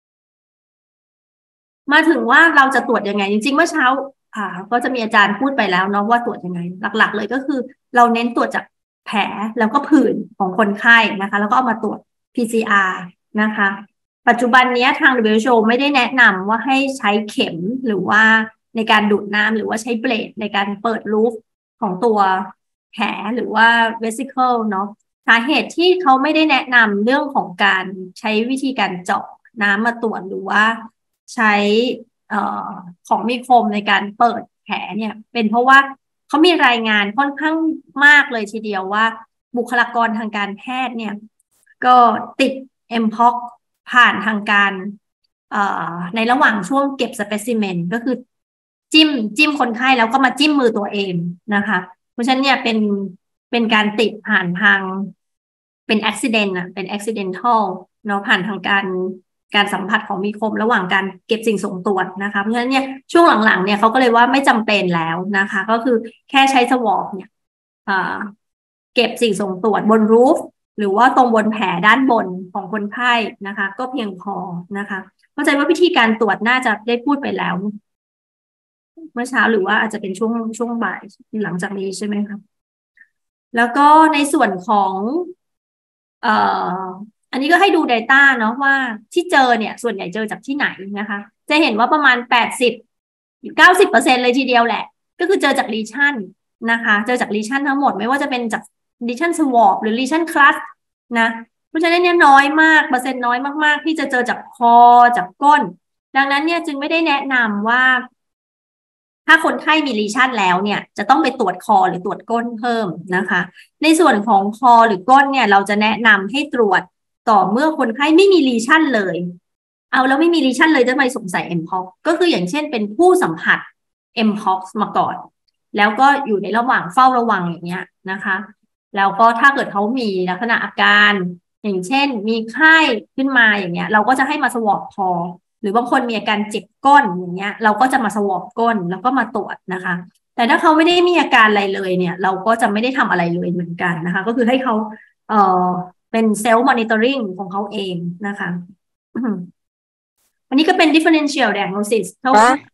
มาถึงว่าเราจะตรวจยังไงจริงๆเมื่อเช้าอ่าก็จะมีอาจารย์พูดไปแล้วเนาะว่าตรวจยังไงหลักๆเลยก็คือเราเน้นตรวจจากแผลแล้วก็ผื่นของคนไข้นะคะแล้วก็เอามาตรวจ พี ซี อาร์ นะคะปัจจุบันนี้ทาง ดับเบิลยู เอช โอ ไม่ได้แนะนำว่าให้ใช้เข็มหรือว่าในการดูดน้ำหรือว่าใช้เบลดในการเปิดรูฟของตัวแผลหรือว่า vesicle เนาะสาเหตุที่เขาไม่ได้แนะนำเรื่องของการใช้วิธีการเจาะน้ำมาตรวจหรือว่าใช้เอ่อของมีคมในการเปิดแผลเนี่ยเป็นเพราะว่าเขามีรายงานค่อนข้างมากเลยทีเดียวว่าบุคลากรทางการแพทย์เนี่ยก็ติด เอ็ม พี โอ ซี ผ่านทางการในระหว่างช่วงเก็บสเปซิเมนก็คือจิ้มจิ้มคนไข้แล้วก็มาจิ้มมือตัวเองนะคะเพราะฉะนั้นเนี่ยเป็นเป็นการติดผ่านทางเป็นอุบิเหตุอะเป็น accidental เนาะผ่านทางการการสัมผัสของมีคมระหว่างการเก็บสิ่งส่งตรวจนะคะเพราะฉะนั้นเนี่ยช่วงหลังๆเนี่ยเขาก็เลยว่าไม่จำเป็นแล้วนะคะก็คือแค่ใช้สวอปเนี่ยเก็บสิ่งส่งตรวจบนรูฟหรือว่าตรงบนแผลด้านบนของคนไข้นะคะก็เพียงพอนะคะเข้าใจว่าวิธีการตรวจน่าจะได้พูดไปแล้วเมื่อเช้าหรือว่าอาจจะเป็นช่วงช่วงบ่ายหลังจากนี้ใช่ไหมครับแล้วก็ในส่วนของเอ่ออันนี้ก็ให้ดู Data เนาะว่าที่เจอเนี่ยส่วนใหญ่เจอจากที่ไหนนะคะจะเห็นว่าประมาณแปดสิบ เก้าสิบเปอร์เซ็นต์เลยทีเดียวแหละก็คือเจอจากลีชั่นนะคะเจอจากลีชั่นทั้งหมดไม่ว่าจะเป็นจากลีชั่นสวอปหรือลีชั่นคลัสนะเพราะฉะนั้นเนี่ยน้อยมากเปอร์เซ็นต์น้อยมากๆที่จะเจอจากคอจากก้นดังนั้นเนี่ยจึงไม่ได้แนะนำว่าถ้าคนไข้มีลีชั่นแล้วเนี่ยจะต้องไปตรวจคอหรือตรวจก้นเพิ่มนะคะในส่วนของคอหรือก้นเนี่ยเราจะแนะนำให้ตรวจต่อเมื่อคนไข้ไม่มีลีชั่นเลยเอาแล้วไม่มีลีชั่นเลยจะทำไมสงสัย เอ็ม พี โอ ซี ก็คืออย่างเช่นเป็นผู้สัมผัส เอ็ม พี โอ ซี มาก่อนแล้วก็อยู่ในระหว่างเฝ้าระวังอย่างเงี้ยนะคะแล้วก็ถ้าเกิดเขามีลักษณะอาการอย่างเช่นมีไข้ขึ้นมาอย่างเงี้ยเราก็จะให้มาสวอปคอหรือบางคนมีอาการเจ็บก้นอย่างเงี้ยเราก็จะมาสวอปก้นแล้วก็มาตรวจนะคะแต่ถ้าเขาไม่ได้มีอาการอะไรเลยเนี่ยเราก็จะไม่ได้ทำอะไรเลยเหมือนกันนะคะก็คือให้เขาเอ่อเป็นเซลล์มอนิเตอริ่งของเขาเองนะคะอันนี้ก็เป็น differential diagnosis เท่า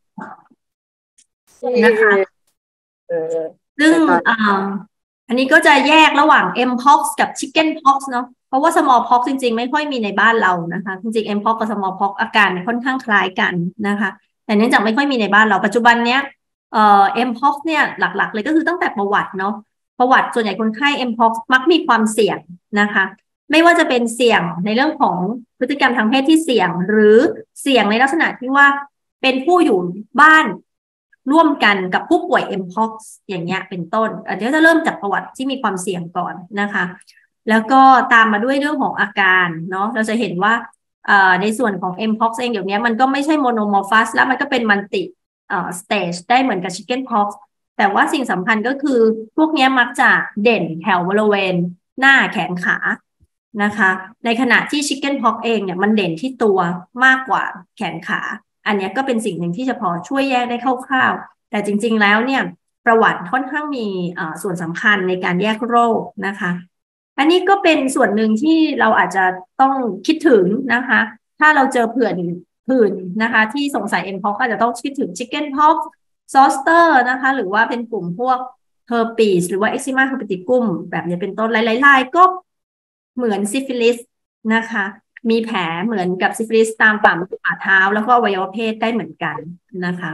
นะคะซึ่งอ่าอันนี้ก็จะแยกระหว่าง เอ็ม พี โอ ซี กับ Chicken Pox เนาะเพราะว่า Small Pox จริงๆไม่ค่อยมีในบ้านเรานะคะจริงๆ เอ็ม พี โอ ซี กับ Small Pox อาการค่อนข้างคล้ายกันนะคะแต่เนื่องจากไม่ค่อยมีในบ้านเราปัจจุบันเนี้ยเอ่อ เอ็ม พี โอ ซี เนี่ยหลักๆเลยก็คือตั้งแต่ประวัติเนาะประวัติส่วนใหญ่คนไข้ เอ็ม พี โอ ซี มักมีความเสี่ยงนะคะไม่ว่าจะเป็นเสี่ยงในเรื่องของพฤติกรรมทางเพศที่เสี่ยงหรือเสี่ยงในลักษณะที่ว่าเป็นผู้อยู่บ้านร่วมกันกับผู้ป่วย เอ็ม พี โอ ซี อย่างเงี้ยเป็นต้นเดี๋ยวจะเริ่มจากประวัติที่มีความเสี่ยงก่อนนะคะแล้วก็ตามมาด้วยเรื่องของอาการเนาะเราจะเห็นว่าในส่วนของ เอ็ม พี โอ ซี เองเดี๋ยวนี้มันก็ไม่ใช่โมโนมอร์ฟัสแล้วมันก็เป็นมัลติสเตจได้เหมือนกับ Chicken Pox แต่ว่าสิ่งสำคัญก็คือพวกนี้มักจะเด่นแถวบริเวณหน้าแขนขานะคะในขณะที่ Chicken Pox เองเนี่ยมันเด่นที่ตัวมากกว่าแขนขาอันนี้ก็เป็นสิ่งหนึ่งที่จะพอช่วยแยกได้คร่าวๆแต่จริงๆแล้วเนี่ยประวัติค่อนข้างมีส่วนสำคัญในการแยกโรคนะคะอันนี้ก็เป็นส่วนหนึ่งที่เราอาจจะต้องคิดถึงนะคะถ้าเราเจอผื่นผื่นนะคะที่สงสัย เอ็ม พี โอ ซี ก็จะต้องคิดถึง Chicken Pox Zoster นะคะหรือว่าเป็นกลุ่มพวก Herpes หรือว่า Eczema herpeticum แบบนี้เป็นต้นหลายๆรายก็เหมือนซิฟิลิสนะคะมีแผลเหมือนกับซิฟิลิสตามฝ่ามือฝ่าเท้าแล้วก็อวัยวะเพศได้เหมือนกันนะคะ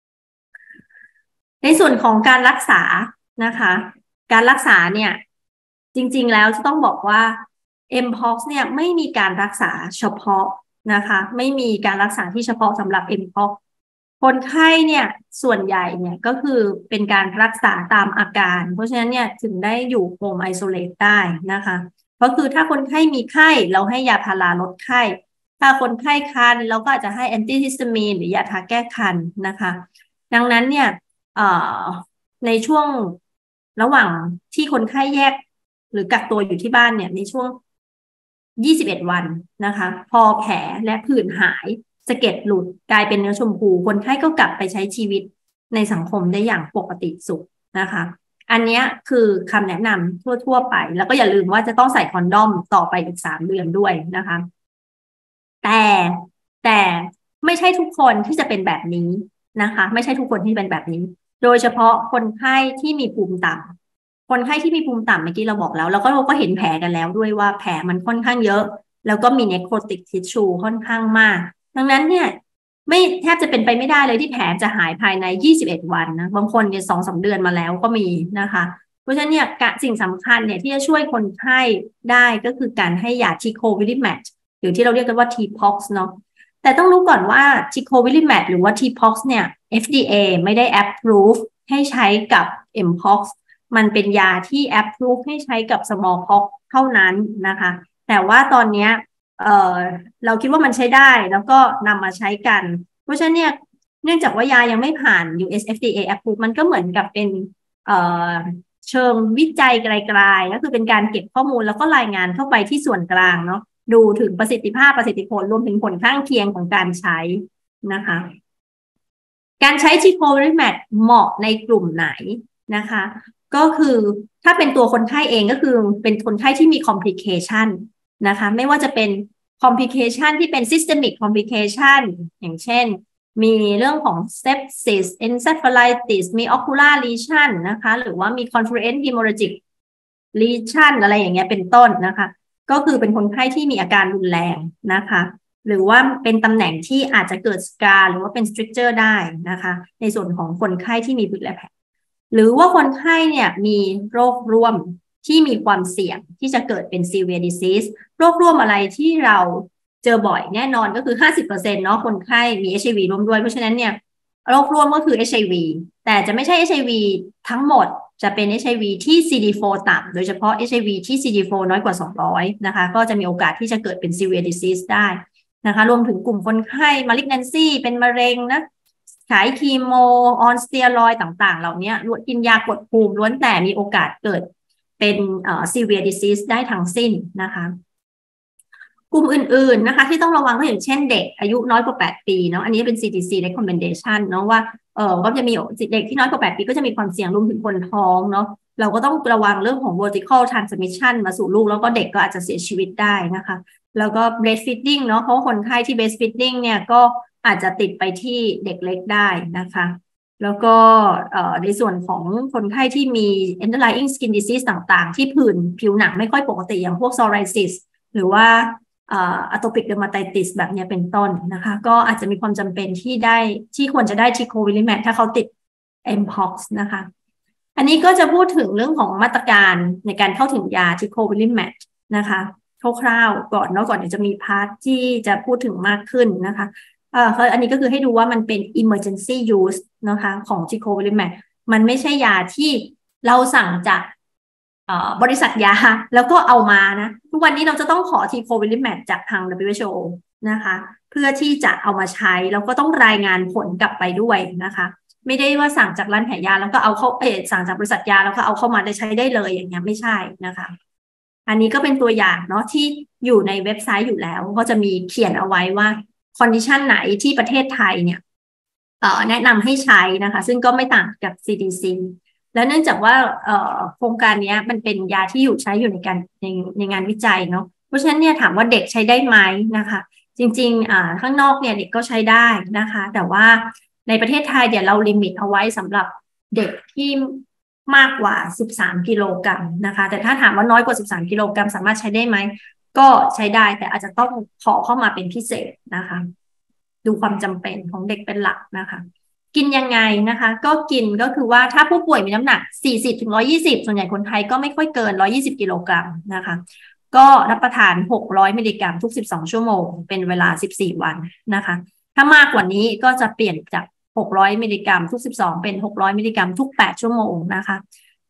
ในส่วนของการรักษานะคะการรักษาเนี่ยจริงๆแล้วจะต้องบอกว่า เอ็ม พี โอ ซี เนี่ยไม่มีการรักษาเฉพาะนะคะไม่มีการรักษาที่เฉพาะสำหรับ เอ็ม พี โอ ซี คนไข้เนี่ยส่วนใหญ่เนี่ยก็คือเป็นการรักษาตามอาการเพราะฉะนั้นเนี่ยถึงได้อยู่โฮมไอโซเลตได้นะคะก็คือถ้าคนไข้มีไข้เราให้ยาพาราลดไข้ถ้าคนไข้คันเราก็อาจจะให้แอนตี้ฮิสตามีนหรือยาทาแก้คันนะคะดังนั้นเนี่ยในช่วงระหว่างที่คนไข้แยกหรือกักตัวอยู่ที่บ้านเนี่ยในช่วงยี่สิบเอ็ดวันนะคะพอแผลและผื่นหายสะเก็ดหลุดกลายเป็นเนื้อชมพูคนไข้ก็กลับไปใช้ชีวิตในสังคมได้อย่างปกติสุขนะคะอันนี้คือคำแนะนำทั่วๆไปแล้วก็อย่าลืมว่าจะต้องใส่คอนดอมต่อไปอีกสามเดือนด้วยนะคะแต่แต่ไม่ใช่ทุกคนที่จะเป็นแบบนี้นะคะไม่ใช่ทุกคนที่เป็นแบบนี้โดยเฉพาะคนไข้ที่มีภูมิต่ำคนไข้ที่มีภูมิต่ำเมื่อกี้เราบอกแล้วแล้วก็เราก็เห็นแผลกันแล้วด้วยว่าแผลมันค่อนข้างเยอะแล้วก็มีเนโครติกทิชชูค่อนข้างมากดังนั้นเนี่ยไม่แทบจะเป็นไปไม่ได้เลยที่แผลจะหายภายในยี่สิบเอ็ดวันนะบางคนเนี่ย สองถึงสาม เดือนมาแล้วก็มีนะคะเพราะฉะนั้นเนี่ยสิ่งสำคัญเนี่ยที่จะช่วยคนไข้ได้ก็คือการให้ยาทีโควิลิแมทหรือที่เราเรียกกันว่า ที พี โอ เอ็กซ์ เนาะแต่ต้องรู้ก่อนว่า ทีโควิลิแมทหรือว่า ที พี โอ เอ็กซ์ เนี่ย เอฟ ดี เอ ไม่ได้ approve ให้ใช้กับ เอ็ม พี โอ เอ็กซ์ มันเป็นยาที่ approve ให้ใช้กับ smallpox เท่านั้นนะคะแต่ว่าตอนนี้เอ่อเราคิดว่ามันใช้ได้แล้วก็นำมาใช้กันเพราะฉะนั้นเนี่ยเนื่องจากว่ายายังไม่ผ่าน ยู เอส เอฟ ดี เอ approve มันก็เหมือนกับเป็นเอ่อเชิงวิจัยไกลๆก็คือเป็นการเก็บข้อมูลแล้วก็รายงานเข้าไปที่ส่วนกลางเนาะดูถึงประสิทธิภาพประสิทธิผลรวมถึงผลข้างเคียงของการใช้นะคะการใช้ทีโควิลิแมทเหมาะในกลุ่มไหนนะคะก็คือถ้าเป็นตัวคนไข้เองก็คือเป็นคนไข้ที่มี complication นะคะไม่ว่าจะเป็น complication ที่เป็น systemic complication อย่างเช่นมีเรื่องของ sepsis encephalitis มี ocular lesion นะคะหรือว่ามี concurrent hemorrhagic lesion อะไรอย่างเงี้ยเป็นต้นนะคะก็คือเป็นคนไข้ที่มีอาการรุนแรงนะคะหรือว่าเป็นตำแหน่งที่อาจจะเกิดสกาหรือว่าเป็น stricture ได้นะคะในส่วนของคนไข้ที่มีผื่นและแผลหรือว่าคนไข้เนี่ยมีโรคร่วมที่มีความเสี่ยงที่จะเกิดเป็น severe disease โรคร่วมอะไรที่เราเจอบ่อยแน่นอนก็คือ ห้าสิบเปอร์เซ็นต์ เนาะคนไข้มี เอช ไอ วี ร่วมด้วยเพราะฉะนั้นเนี่ยโรคร่วมก็คือ เอช ไอ วี แต่จะไม่ใช่ เอช ไอ วี ทั้งหมดจะเป็น เอช ไอ วี ที่ ซี ดี โฟร์ ต่ำโดยเฉพาะ เอช ไอ วี ที่ ซี ดี โฟร์ น้อยกว่าสองร้อยนะคะก็จะมีโอกาสที่จะเกิดเป็น severe disease ได้นะคะรวมถึงกลุ่มคนไข้ malignancy เป็นมะเร็งนะขายคีโมออนสเตียรอยด์ต่างๆเหล่านี้กินยากดภูมิล้วนแต่มีโอกาสเกิดเป็นเอ่อ severe disease ได้ทั้งสิ้นนะคะกลุ่มอื่นๆนะคะที่ต้องระวังก็อย่างเช่นเด็กอายุน้อยกว่าแปดปีเนาะอันนี้เป็น ซี ดี ซี recommendation เนาะว่าเออก็จะมีเด็กที่น้อยกว่าแปดปีก็จะมีความเสี่ยงรวมถึงคนท้องเนาะเราก็ต้องระวังเรื่องของ vertical transmission มาสู่ลูกแล้วก็เด็กก็อาจจะเสียชีวิตได้นะคะแล้วก็ breastfeeding เนาะเพราะคนไข้ที่ breastfeeding เนี่ยก็อาจจะติดไปที่เด็กเล็กได้นะคะแล้วก็ในส่วนของคนไข้ที่มี underlying skin disease ต่างๆที่ผื่นผิวหนังไม่ค่อยปกติอย่างพวก psoriasis หรือว่าatopic dermatitis แบบนี้เป็นต้นนะคะก็อาจจะมีความจำเป็นที่ได้ที่ควรจะได้ ทีโควิลิแมทถ้าเขาติด เอ็ม พี โอ เอ็กซ์ นะคะอันนี้ก็จะพูดถึงเรื่องของมาตรการในการเข้าถึงยา ทีโควิลิแมทนะคะคร่าวๆก่อนเนาะก่อนเดี๋ยวจะมีพาร์ทที่จะพูดถึงมากขึ้นนะคะเอ่ออันนี้ก็คือให้ดูว่ามันเป็น emergency use นะคะของ ทีโควิลิแมทมันไม่ใช่ยาที่เราสั่งจากบริษัทยาแล้วก็เอามานะทุกวันนี้เราจะต้องขอทีโควิลิแมทจากทาง ดับเบิลยู เอช โอ นะคะเพื่อที่จะเอามาใช้แล้วก็ต้องรายงานผลกลับไปด้วยนะคะไม่ได้ว่าสั่งจากร้านขายยาแล้วก็เอาเข้าเออสั่งจากบริษัทยาแล้วก็เอาเข้ามาได้ใช้ได้เลยอย่างเงี้ยไม่ใช่นะคะอันนี้ก็เป็นตัวอย่างเนาะที่อยู่ในเว็บไซต์อยู่แล้วก็จะมีเขียนเอาไว้ว่าคอนดิชันไหนที่ประเทศไทยเนี่ยแนะนำให้ใช้นะคะซึ่งก็ไม่ต่างกับ ซี ดี ซีแล้วเนื่องจากว่าโครงการนี้มันเป็นยาที่อยู่ใช้อยู่ในการในในงานวิจัยเนาะเพราะฉะนั้นเนี่ยถามว่าเด็กใช้ได้ไหมนะคะจริงๆข้างนอกเนี่ยเด็กก็ใช้ได้นะคะแต่ว่าในประเทศไทยเดี๋ยวเราลิมิตเอาไว้สำหรับเด็กที่มากกว่าสิบสามกิโลกรัมนะคะแต่ถ้าถามว่าน้อยกว่าสิบสามกิโลกรัมสามารถใช้ได้ไหมก็ใช้ได้แต่อาจจะต้องขอเข้ามาเป็นพิเศษนะคะดูความจำเป็นของเด็กเป็นหลักนะคะกินยังไงนะคะก็กินก็คือว่าถ้าผู้ป่วยมีน้ำหนัก สี่สิบถึงหนึ่งร้อยยี่สิบ ส่วนใหญ่คนไทยก็ไม่ค่อยเกินหนึ่งร้อยยี่สิบกิโลกรัมนะคะก็รับประทานหกร้อยมิลลิกรัมทุกสิบสองชั่วโมงเป็นเวลาสิบสี่วันนะคะถ้ามากกว่านี้ก็จะเปลี่ยนจากหกร้อยมิลลิกรัมทุกสิบสองเป็นหกร้อยมิลลิกรัมทุกแปดชั่วโมงนะคะ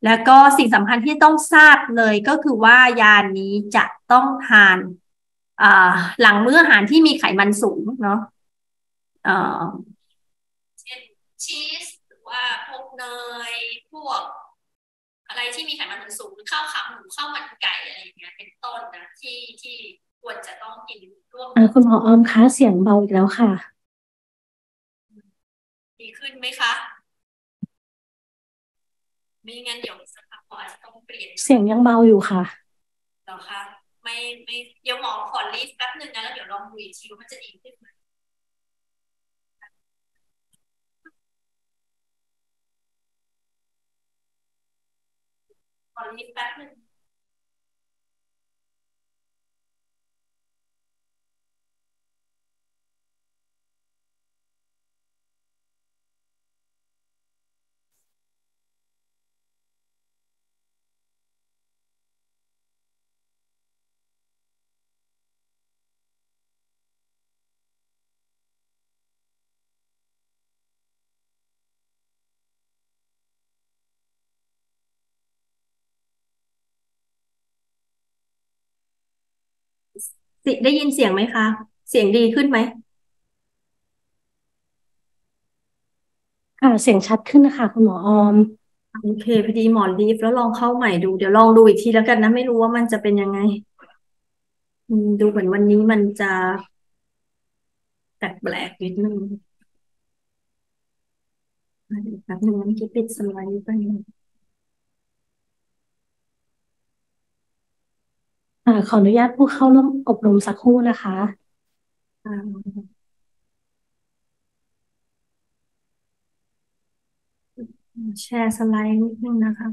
แล้วก็สิ่งสำคัญที่ต้องทราบเลยก็คือว่ายานี้จะต้องทานอ่าหลังมื้ออาหารที่มีไขมันสูงเนาะเอ่อเช่นชีสหรือว่าพวกเนยพวกอะไรที่มีไขมันสูงหรือข้าวขาหมูข้าวมันไก่อะไรอย่างเงี้ยเป็นต้นนะที่ที่ควรจะต้องกินร่วมเออคุณหมอออมคะเสียงเบาอีกแล้วค่ะดีขึ้นไหมคะไม่งั้นเดี๋ยวสักพักหมออาจจะต้องเปลี่ยนเสียงยังเบาอยู่ค่ะเหรอคะไม่ไม่เดี๋ยวหมอขอลิสต์แป๊บหนึ่งนะแล้วเดี๋ยวลองดูอีกทีว่ามันจะดีขึ้นไหมขอลิสต์แป๊บหนึ่งสิได้ยินเสียงไหมคะเสียงดีขึ้นไหมค่ะเสียงชัดขึ้นนะคะคุณหมอออมโอเคพอดีหมอลีฟแล้วลองเข้าใหม่ดูเดี๋ยวลองดูอีกทีแล้วกันนะไม่รู้ว่ามันจะเป็นยังไงอืมดูเหมือนวันนี้มันจะแปลกๆนิดนึงอ่ะเดี๋ยวแป๊บนึงนะเมื่อกี้ปิดสไลด์ไปอ่าขออนุญาตผู้เข้าร่วมอบรมสักครู่นะคะอ่าแชร์สไลด์นิดนึงนะคะ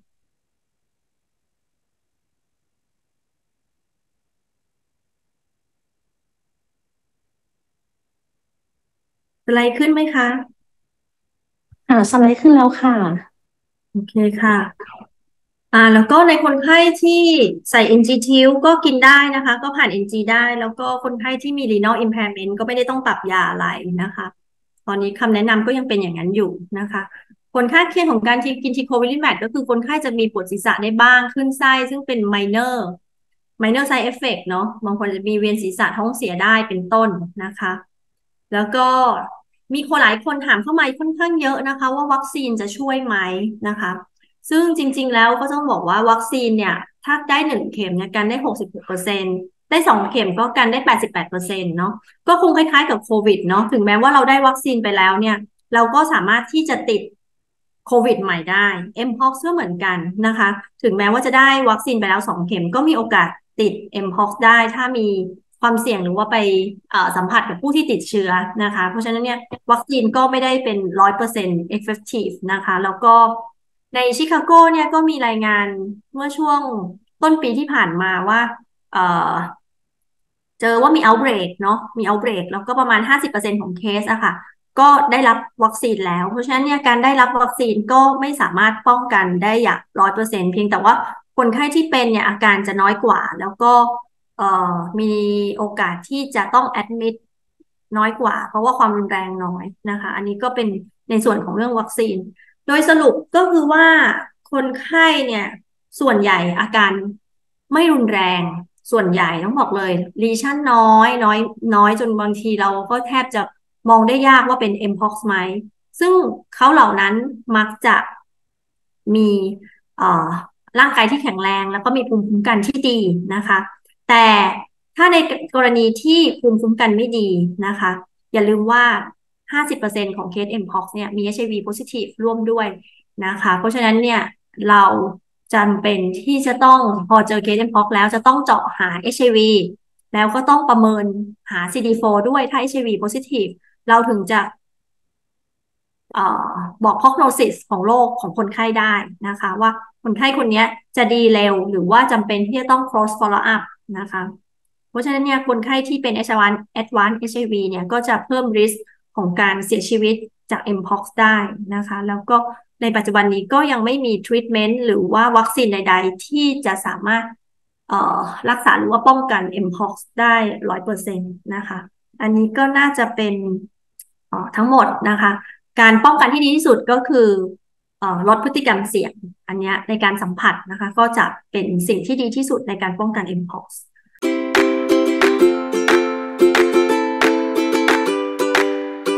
สไลด์ขึ้นไหมคะอ่าสไลด์ขึ้นแล้วค่ะโอเคค่ะ อ่าแล้วก็ในคนไข้ที่ใส่ เอ็น จี ทิว ก็กินได้นะคะ ก็ผ่าน เอ็น จี ได้ แล้วก็คนไข้ที่มี renal impairment ก็ไม่ได้ต้องปรับยาอะไรนะคะ ตอนนี้คำแนะนำก็ยังเป็นอย่างนั้นอยู่นะคะผลข้างเคียงของการที่กินทีโควิลิแมทก็คือคนไข้จะมีปวดศีรษะได้บ้างขึ้นไส้ซึ่งเป็น minor minor side effect เนาะบางคนจะมีเวียนศีรษะท้องเสียได้เป็นต้นนะคะ แล้วก็มีคนหลายคนถามเข้ามาค่อนข้างเยอะนะคะว่าวัคซีนจะช่วยไหมนะคะ ซึ่งจริงๆแล้วก็ต้องบอกว่าวัคซีนเนี่ยถ้าได้หนึ่งเข็มเนี่ยกันได้หกสิบหกเปอร์เซ็นต์ได้สองเข็มก็กันได้แปดสิบแปดเปอร์เซ็นต์เนาะก็คงคล้ายๆกับโควิดเนาะถึงแม้ว่าเราได้วัคซีนไปแล้วเนี่ยเราก็สามารถที่จะติดโควิดใหม่ได้ เอ็ม พี โอ เอ็กซ์ ก็เหมือนกันนะคะถึงแม้ว่าจะได้วัคซีนไปแล้วสองเข็มก็มีโอกาสติด เอ็ม พี โอ เอ็กซ์ ได้ถ้ามีความเสี่ยงหรือว่าไปสัมผัสกับผู้ที่ติดเชื้อนะคะเพราะฉะนั้นเนี่ยวัคซีนก็ไม่ได้เป็นร้อยเปอร์เซ็นต์ effective นะคะแล้วก็ในชิคาโกเนี่ยก็มีรายงานเมื่อช่วงต้นปีที่ผ่านมาว่าเอ่อเจอว่ามี outbreak เนาะมี outbreak แล้วก็ประมาณ ห้าสิบเปอร์เซ็นต์ของเคสอะค่ะก็ได้รับวัคซีนแล้วเพราะฉะนั้นเนี่ยการได้รับวัคซีนก็ไม่สามารถป้องกันได้อย่างร้อยเปอร์เซ็นต์เพียงแต่ว่าคนไข้ที่เป็นเนี่ยอาการจะน้อยกว่าแล้วก็เอ่อมีโอกาสที่จะต้องแอดมิดน้อยกว่าเพราะว่าความรุนแรงน้อยนะคะอันนี้ก็เป็นในส่วนของเรื่องวัคซีน โดยสรุปก็คือว่าคนไข้เนี่ยส่วนใหญ่อาการไม่รุนแรงส่วนใหญ่ต้องบอกเลยลีชั่นน้อยน้อยน้อยจนบางทีเราก็แทบจะมองได้ยากว่าเป็น เอ็ม พี โอ เอ็กซ์ ไหมซึ่งเขาเหล่านั้นมักจะมีเอ่อร่างกายที่แข็งแรงแล้วก็มีภูมิคุ้มกันที่ดีนะคะแต่ถ้าในกรณีที่ภูมิคุ้มกันไม่ดีนะคะอย่าลืมว่า ห้าสิบเปอร์เซ็นต์ของเคส เอ็ม พี โอ เอ็กซ์ เนี่ยมี เอช ไอ วี positive ร่วมด้วยนะคะเพราะฉะนั้นเนี่ยเราจำเป็นที่จะต้องพอเจอเคส เอ็ม พี โอ เอ็กซ์ แล้วจะต้องเจาะหา เอช ไอ วี แล้วก็ต้องประเมินหา ซี ดี โฟร์ ด้วยถ้า เอช ไอ วี positive เราถึงจะเอ่อบอก prognosis ของโรคของคนไข้ได้นะคะว่าคนไข้คนนี้จะดีเร็วหรือว่าจำเป็นที่จะต้อง cross follow up นะคะเพราะฉะนั้นเนี่ยคนไข้ที่เป็น Advanced Advanced เอช ไอ วี เนี่ยก็จะเพิ่ม risk ของการเสียชีวิตจาก เอ็ม พี โอ เอ็กซ์ ได้นะคะแล้วก็ในปัจจุบันนี้ก็ยังไม่มี treatment หรือว่าวัคซีนใดๆที่จะสามารถเอ่อรักษาหรือว่าป้องกัน เอ็ม พี โอ เอ็กซ์ ได้ ร้อยเปอร์เซ็นต์ นะคะอันนี้ก็น่าจะเป็นทั้งหมดนะคะการป้องกันที่ดีที่สุดก็คืออ่อลดพฤติกรรมเสี่ยงอันเนี้ยในการสัมผัสนะคะก็จะเป็นสิ่งที่ดีที่สุดในการป้องกัน เอ็ม พี โอ เอ็กซ์